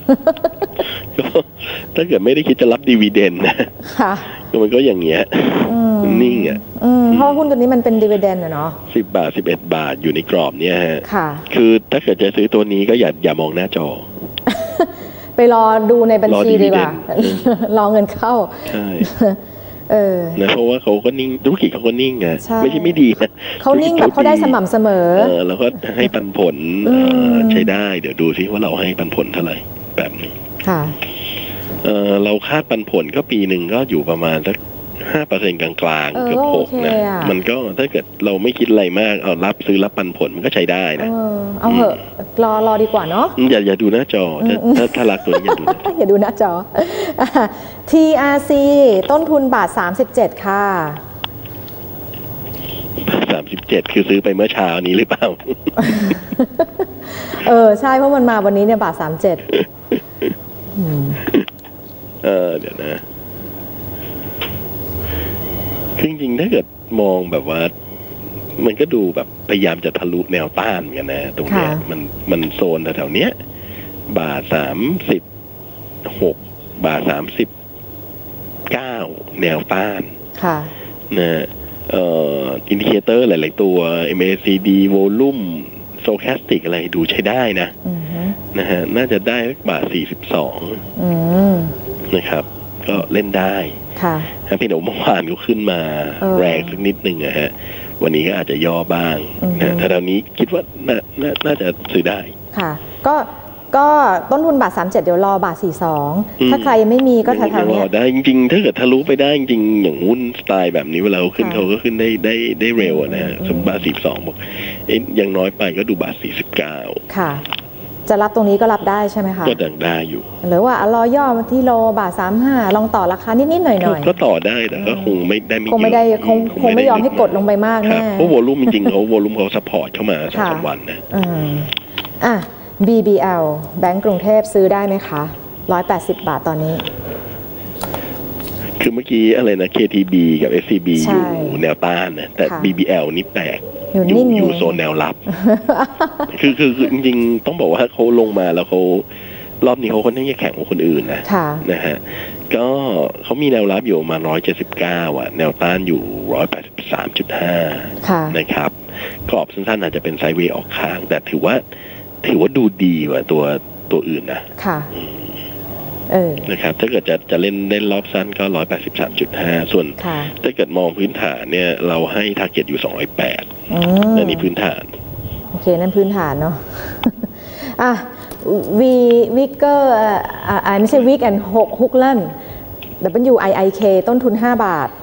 ถ้าเกิดไม่ได้คิดจะรับดีวีเดนนะมันก็อย่างเงี้ยนิ่งเพราะหุ้นตัวนี้มันเป็นดีเวเดนเนาะ 10 บาท 11 บาทอยู่ในกรอบเนี้ยฮะคือถ้าเกิดจะซื้อตัวนี้ก็อย่ามองหน้าจอไปรอดูในบัญชีดีกว่ารอเงินเข้าใช่นะเพราะว่าเขาก็นิ่งธุรกิจเขาก็นิ่งไงไม่ใช่ไม่ดีนะเขานิ่งแบบเขาได้สม่ำเสมอแล้วก็ให้ปันผลใช้ได้เดี๋ยวดูซิว่าเราให้ปันผลเท่าไหร่แบบนี้ค่ะเราคาดปันผลก็ปีหนึ่งก็อยู่ประมาณสัก5% กลางๆเกือบ6นะมันก็ถ้าเกิดเราไม่คิดอะไรมากรับซื้อรับปันผลมันก็ใช้ได้นะเอาเหอะรอดีกว่าเนาะอย่าดูหน้าจอถ้ารักตัวนี้อย่าดูหน้าจอ TRC ต้นทุนบาท37ค่ะ 37คือซื้อไปเมื่อเช้านี้หรือเปล่าใช่เพราะมันมาวันนี้เนี่ยบาท37 เดี๋ยวนะจริงๆถ้าเกิดมองแบบว่ามันก็ดูแบบพยายามจะทะลุแนวต้านกันนะตรงเนี้ยมันโซนแถวๆเนี้ยบาท36บาท39แนวต้านนะอินดิเคเตอร์หลายๆตัว MACD Volume Stochastic อะไรดูใช้ได้นะฮะน่าจะได้บาท42นะครับก็เล่นได้ถ้าพี่หนูเมื่อวานก็ขึ้นมาแรงสักนิดนึงนะฮะวันนี้ก็อาจจะย่อบ้างนะถ้าตอนนี้คิดว่าน่าจะซื้อได้ค่ะก็ต้นทุนบาท37เดี๋ยวรอบาท42ถ้าใครยังไม่มีก็แถวๆนี้ได้จริงๆถ้าเกิดทะลุไปได้จริงๆอย่างหุ้นสไตล์แบบนี้เวลาขึ้นเขาก็ขึ้นได้เร็วนะฮะสมมติบาท42บอกอย่างน้อยไปก็ดูบาท49ค่ะจะรับตรงนี้ก็รับได้ใช่ไหมคะก็ดังได้อยู่หรือว่ารอย่อมาที่โลบาท35ลองต่อราคานิดๆหน่อยๆก็ต่อได้แต่ก็คงไม่ได้คงไม่ยอมให้กดลงไปมากแน่เพราะวอลุ่มจริงๆเขาวอลุ่มเขาซัพพอร์ตเข้ามา2-3 วันนะ BBL แบงก์กรุงเทพซื้อได้ไหมคะ180 บาทตอนนี้คือเมื่อกี้อะไรนะ KTB กับ SCB อยู่แนวต้านนะแต่ BBL นี่แปลกอยู่โซนแนวรับคือจริงๆต้องบอกว่าเขาลงมาแล้วเขารอบนี้เขาค่อนข้างจะแข็งกว่าคนอื่นนะฮะก็เขามีแนวรับอยู่มา179แนวต้านอยู่183.5นะครับกรอบสั้นๆอาจจะเป็นไซด์เวย์ออกข้างแต่ถือว่าดูดีกว่าตัวอื่นนะค่ะนะครับถ้าเกิดจะเล่นรอบสั้นก็183.5ส่วนถ้าเกิดมองพื้นฐานเนี่ยเราให้ทาร์เก็ตอยู่208อันนี้พื้นฐานโอเคนั่นพื้นฐานเนาะวิกเกอร์ไม่ใช่วิกแอนด์ฮุกเลนWIIK ต้นทุน5 บาท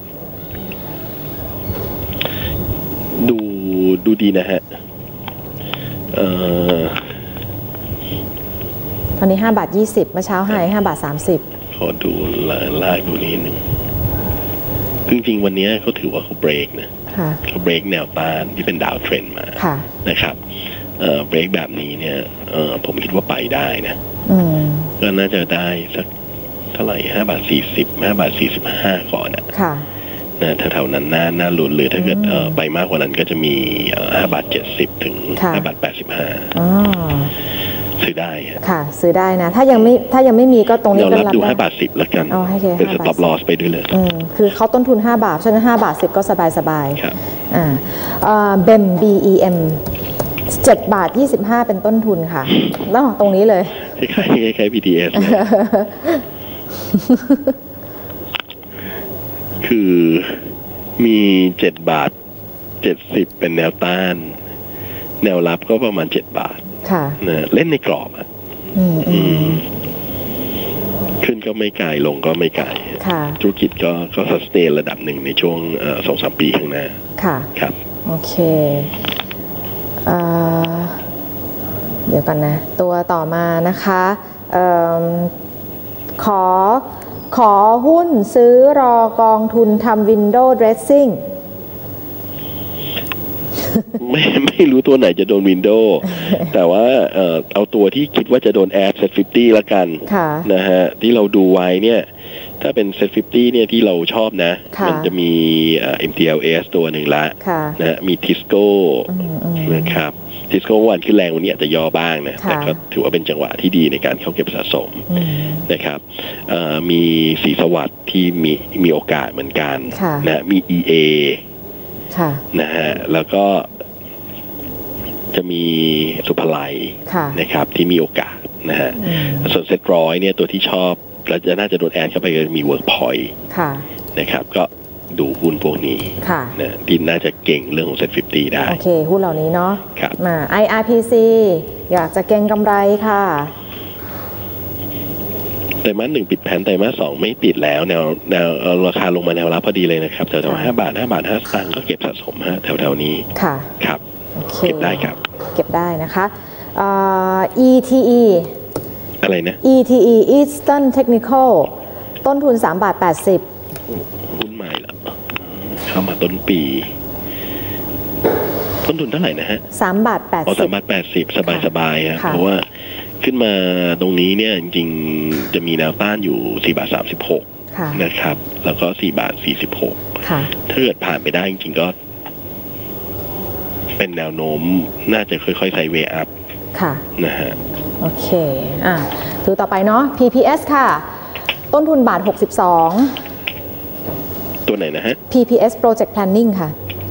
ดูดีนะฮะตอนนี้5 บาท 20เมื่อเช้าให้5 บาท 30 ขอดูลากดูนิดนึงจริงๆวันนี้เขาถือว่าเขาเบรกนะเขาเบรกแนวต้านที่เป็นดาวเทรนด์มานะครับเบรกแบบนี้เนี่ยผมคิดว่าไปได้นะก็น่าจะได้สักเท่าไหร่5 บาท 40 5 บาท 45ก่อนนะแถวๆนั้นน่าลุ้นเลยถ้าเกิดไปมากกว่านั้นก็จะมี5 บาท 70ถึง5 บาท 85ซื้อได้ค่ะซื้อได้นะถ้ายังไม่มีก็ตรงนี้ก็รับดู5 บาท 10แล้วกันเป็นสต็อปลอสไปด้วยเลยคือเขาต้นทุน5 บาทฉะนั้น5 บาท 10ก็สบายครับBEM 7 บาท 25เป็นต้นทุนค่ะแล้วตรงนี้เลยคล้ายๆ BTS คือมี7 บาท 70เป็นแนวต้านแนวรับก็ประมาณ7 บาทนะเล่นในกรอบขึ้นก็ไม่ไกลลงก็ไม่ไกลธุรกิจก็ซัสเตนระดับหนึ่งในช่วง2-3 ปีข้างหน้าค่ะครับโอเคเดี๋ยวกันนะตัวต่อมานะคะขอหุ้นซื้อรอกองทุนทำ window dressing ไม่รู้ตัวไหนจะโดน window แต่ว่าเอาตัวที่คิดว่าจะโดน add set 50ละกันนะฮะที่เราดูไว้เนี่ยถ้าเป็น set 50เนี่ยที่เราชอบนะมันจะมีMTLS ตัวหนึ่งละนะมี Tisco นะครับทิสโก้วันขึ้นแรงวันนี้อาจจะย่อบ้างนะแต่ก็ถือว่าเป็นจังหวะที่ดีในการเข้าเก็บสะสมนะครับมีศรีสวัสดิ์ที่มีโอกาสเหมือนกันนะมี EA นะฮะแล้วก็จะมีสุภาลัยนะครับที่มีโอกาสนะฮะส่วนเซ็ตร้อยเนี่ยตัวที่ชอบแล้วจะน่าจะโดนแอดเข้าไปมี Workpoint นะครับก็ดูหุ้นพวกนี้นะที่น่าจะเก่งเรื่องของ Set 50ได้โอเคหุ้นเหล่านี้เนาะมา IRPC อยากจะเก็งกำไรค่ะไตรมาส 1ปิดแผนไตรมาส 2ไม่ปิดแล้วแนวราคาลงมาแนวรับพอดีเลยนะครับแถวๆ5 บาท 5 บาท 5 สตางค์ก็เก็บสะสมฮะแถวๆนี้ค่ะครับเก็บได้ครับเก็บได้นะคะETE อะไรนะ ETE Eastern Technical ต้นทุน3 บาท 80 หุ้นใหม่ละเข้ามาต้นปีต้นทุนเท่าไหร่นะฮะ 3 บาท 80 3 บาท 80สบายๆเพราะว่าขึ้นมาตรงนี้เนี่ยจริงๆจะมีแนวต้านอยู่4 บาท 36นะครับแล้วก็4 บาท 46ถ้าเกิดผ่านไปได้จริงๆก็เป็นแนวโน้มน่าจะค่อยๆไซด์เวย์อัพค่ะนะฮะโอเคถือต่อไปเนาะ PPS ค่ะต้นทุนบาท62 ตัวไหนนะฮะ PPS Project Planning ค่ะ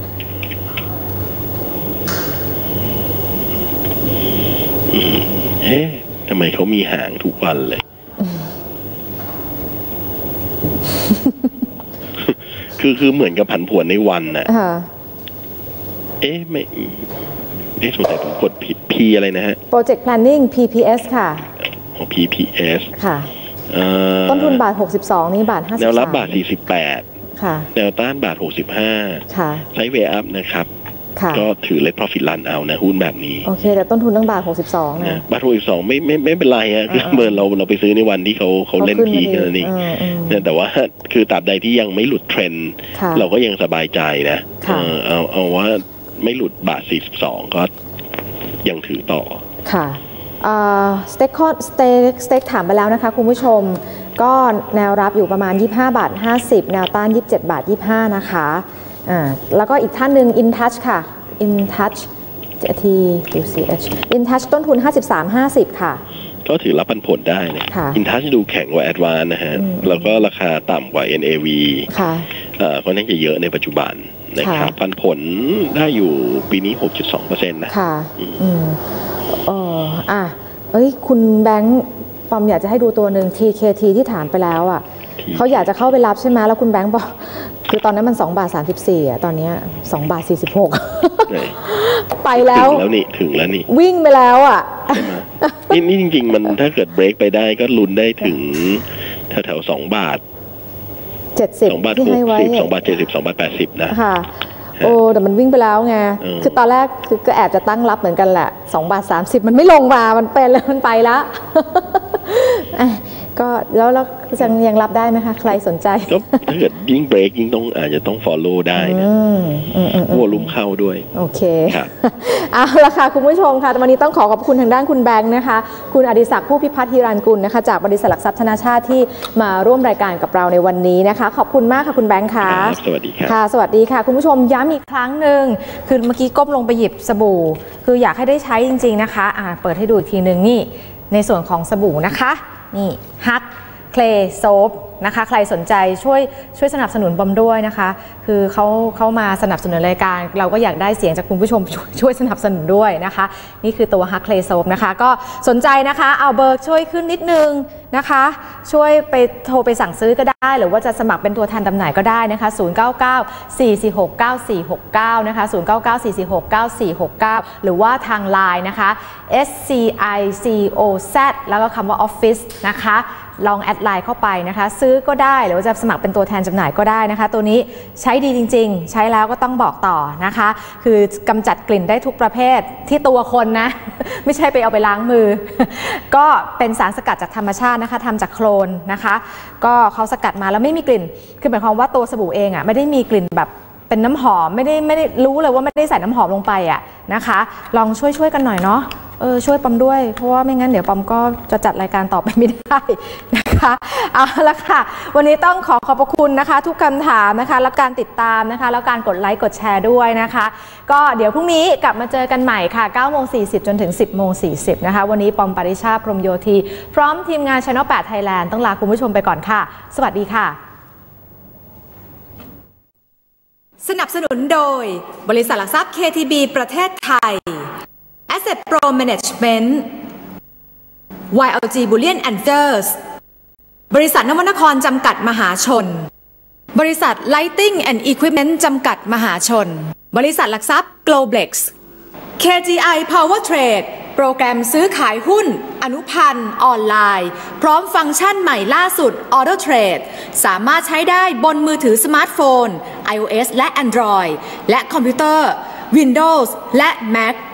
ทำไมเขามีหางทุกวันเลยคือเหมือนกับผันผวนในวันน่ะไม่สงสัยผมกดผิด P อะไรนะฮะ Project Planning PPS ค่ะ PPS ค่ะต้นทุนบาท62นี่บาท53 แนวรับบาท48 ค่ะแนวต้านบาท65 ค่ะไซด์เวย์อัพนะครับก็ถือเลท profit run เอานะหุ้นแบบนี้โอเคแต่ต้นทุนตั้งบาท62นะบาท62ไม่เป็นไรฮะคือเมื่อเราไปซื้อในวันที่เขาเล่นพีกันนี่แต่ว่าคือตราบใดที่ยังไม่หลุดเทรนด์เราก็ยังสบายใจนะเอาว่าไม่หลุดบาท42ก็ยังถือต่อค่ะสเต็กถามไปแล้วนะคะคุณผู้ชมก็แนวรับอยู่ประมาณ25.50 แนวต้าน27.25 นะคะแล้วก็อีกท่านหนึ่ง InTouch ค่ะ InTouch TUCH InTouch ต้นทุน53.50 ค่ะก็ถือรับปันผลได้นะ InTouch ดูแข็งกว่า Advance นะฮะแล้วก็ราคาต่ำกว่า NAV ค่ะค่อนข้างจะเยอะในปัจจุบันนะครับปันผลได้อยู่ปีนี้ 6.2% นะค่ะคุณแบงค์ปอมอยากจะให้ดูตัวหนึ่ง TKT ที่ถามไปแล้วอ่ะเขาอยากจะเข้าไปรับใช่ไหมแล้วคุณแบงค์บอกคือตอนนั้นมัน2.34 อ่ะตอนนี้2.46 ไปแล้วถึงแล้วนี่วิ่งไปแล้วอ่ะนี่จริงๆมันถ้าเกิดเบรกไปได้ก็ลุ้นได้ถึงแถว2.70 ที่ให้ไว้ 2.70 2.80 นะค่ะแต่มันวิ่งไปแล้วไงคือตอนแรกคือก็แอบจะตั้งรับเหมือนกันแหละ2.30 มันไม่ลงมามันเป็นแล้วมันไปแล้วก็แล้วยังรับได้ไหมคะใครสนใจก็ถ้าเกิดยิ่งเบรกยิ่งอาจจะต้อง follow ได้นะวอลุ่มเข้าด้วยโอเคเอาละค่ะคุณผู้ชมค่ะวันนี้ต้องขอบคุณทางด้านคุณแบงค์นะคะคุณอดิศักดิ์ผู้พิพัฒน์ฮิรัญกุลนะคะจากบริษัทหลักทรัพย์ธนาชาติที่มาร่วมรายการกับเราในวันนี้นะคะขอบคุณมากค่ะคุณแบงค์ค่ะสวัสดีค่ะสวัสดีค่ะคุณผู้ชมย้ำอีกครั้งหนึ่งคือเมื่อกี้ก้มลงไปหยิบสบู่คืออยากให้ได้ใช้จริงๆนะคะเปิดให้ดูอีกทีนึงนี่ในส่วนของสบู่นะคะนี่ฮักเคลย์โซฟนะคะใครสนใจช่วยสนับสนุนบอมด้วยนะคะคือเขามาสนับสนุนรายการเราก็อยากได้เสียงจากคุณผู้ชมช่วยสนับสนุนด้วยนะคะนี่คือตัวฮักเคลย์โซฟนะคะก็สนใจนะคะเอาเบอร์ช่วยขึ้นนิดนึงนะคะช่วยไปโทรไปสั่งซื้อก็ได้หรือว่าจะสมัครเป็นตัวแทนจำหน่ายก็ได้นะคะ0994469469นะคะ0994469469หรือว่าทาง LINE นะคะ SCICOZ แล้วก็คำว่า Office นะคะลองแอดไลน์เข้าไปนะคะซื้อก็ได้หรือว่าจะสมัครเป็นตัวแทนจำหน่ายก็ได้นะคะตัวนี้ใช้ดีจริงๆใช้แล้วก็ต้องบอกต่อนะคะคือกำจัดกลิ่นได้ทุกประเภทที่ตัวคนนะ ไม่ใช่ไปเอาไปล้างมือ ก็เป็นสารสกัดจากธรรมชาตินะคะทำจากโคลนนะคะก็เขาสกัดมาแล้วไม่มีกลิ่นคือหมายความว่าตัวสบู่เองอ่ะไม่ได้มีกลิ่นแบบเป็นน้ำหอมไม่ได้รู้เลยว่าไม่ได้ใส่น้ำหอมลงไปอ่ะนะคะลองช่วยกันหน่อยเนาะช่วยปอมด้วยเพราะว่าไม่งั้นเดี๋ยวปอมก็จะจัดรายการต่อไปไม่ได้นะคะเอาละค่ะวันนี้ต้องขอบพระคุณนะคะทุกคำถามนะคะและการติดตามนะคะแล้วการกดไลค์กดแชร์ด้วยนะคะก็เดี๋ยวพรุ่งนี้กลับมาเจอกันใหม่ค่ะ 9:40 จนถึง 10:40 นะคะวันนี้ปอมปริชาพรหมโยธีพร้อมทีมงาน Channel 8 Thailand ต้องลาคุณผู้ชมไปก่อนค่ะสวัสดีค่ะสนับสนุนโดยบริษัทหลักทรัพย์ KTB ประเทศไทย Asset Pro Management YLG Bullion and Furs บริษัทนวนครจำกัดมหาชนบริษัท Lighting and Equipment จำกัดมหาชนบริษัทหลักทรัพย์ Globlex KGI Power Trade โปรแกรมซื้อขายหุ้นอนุพันธ์ออนไลน์พร้อมฟังก์ชันใหม่ล่าสุด Auto Trade สามารถใช้ได้บนมือถือสมาร์ทโฟน iOS และ Android และคอมพิวเตอร์ Windows และ Mac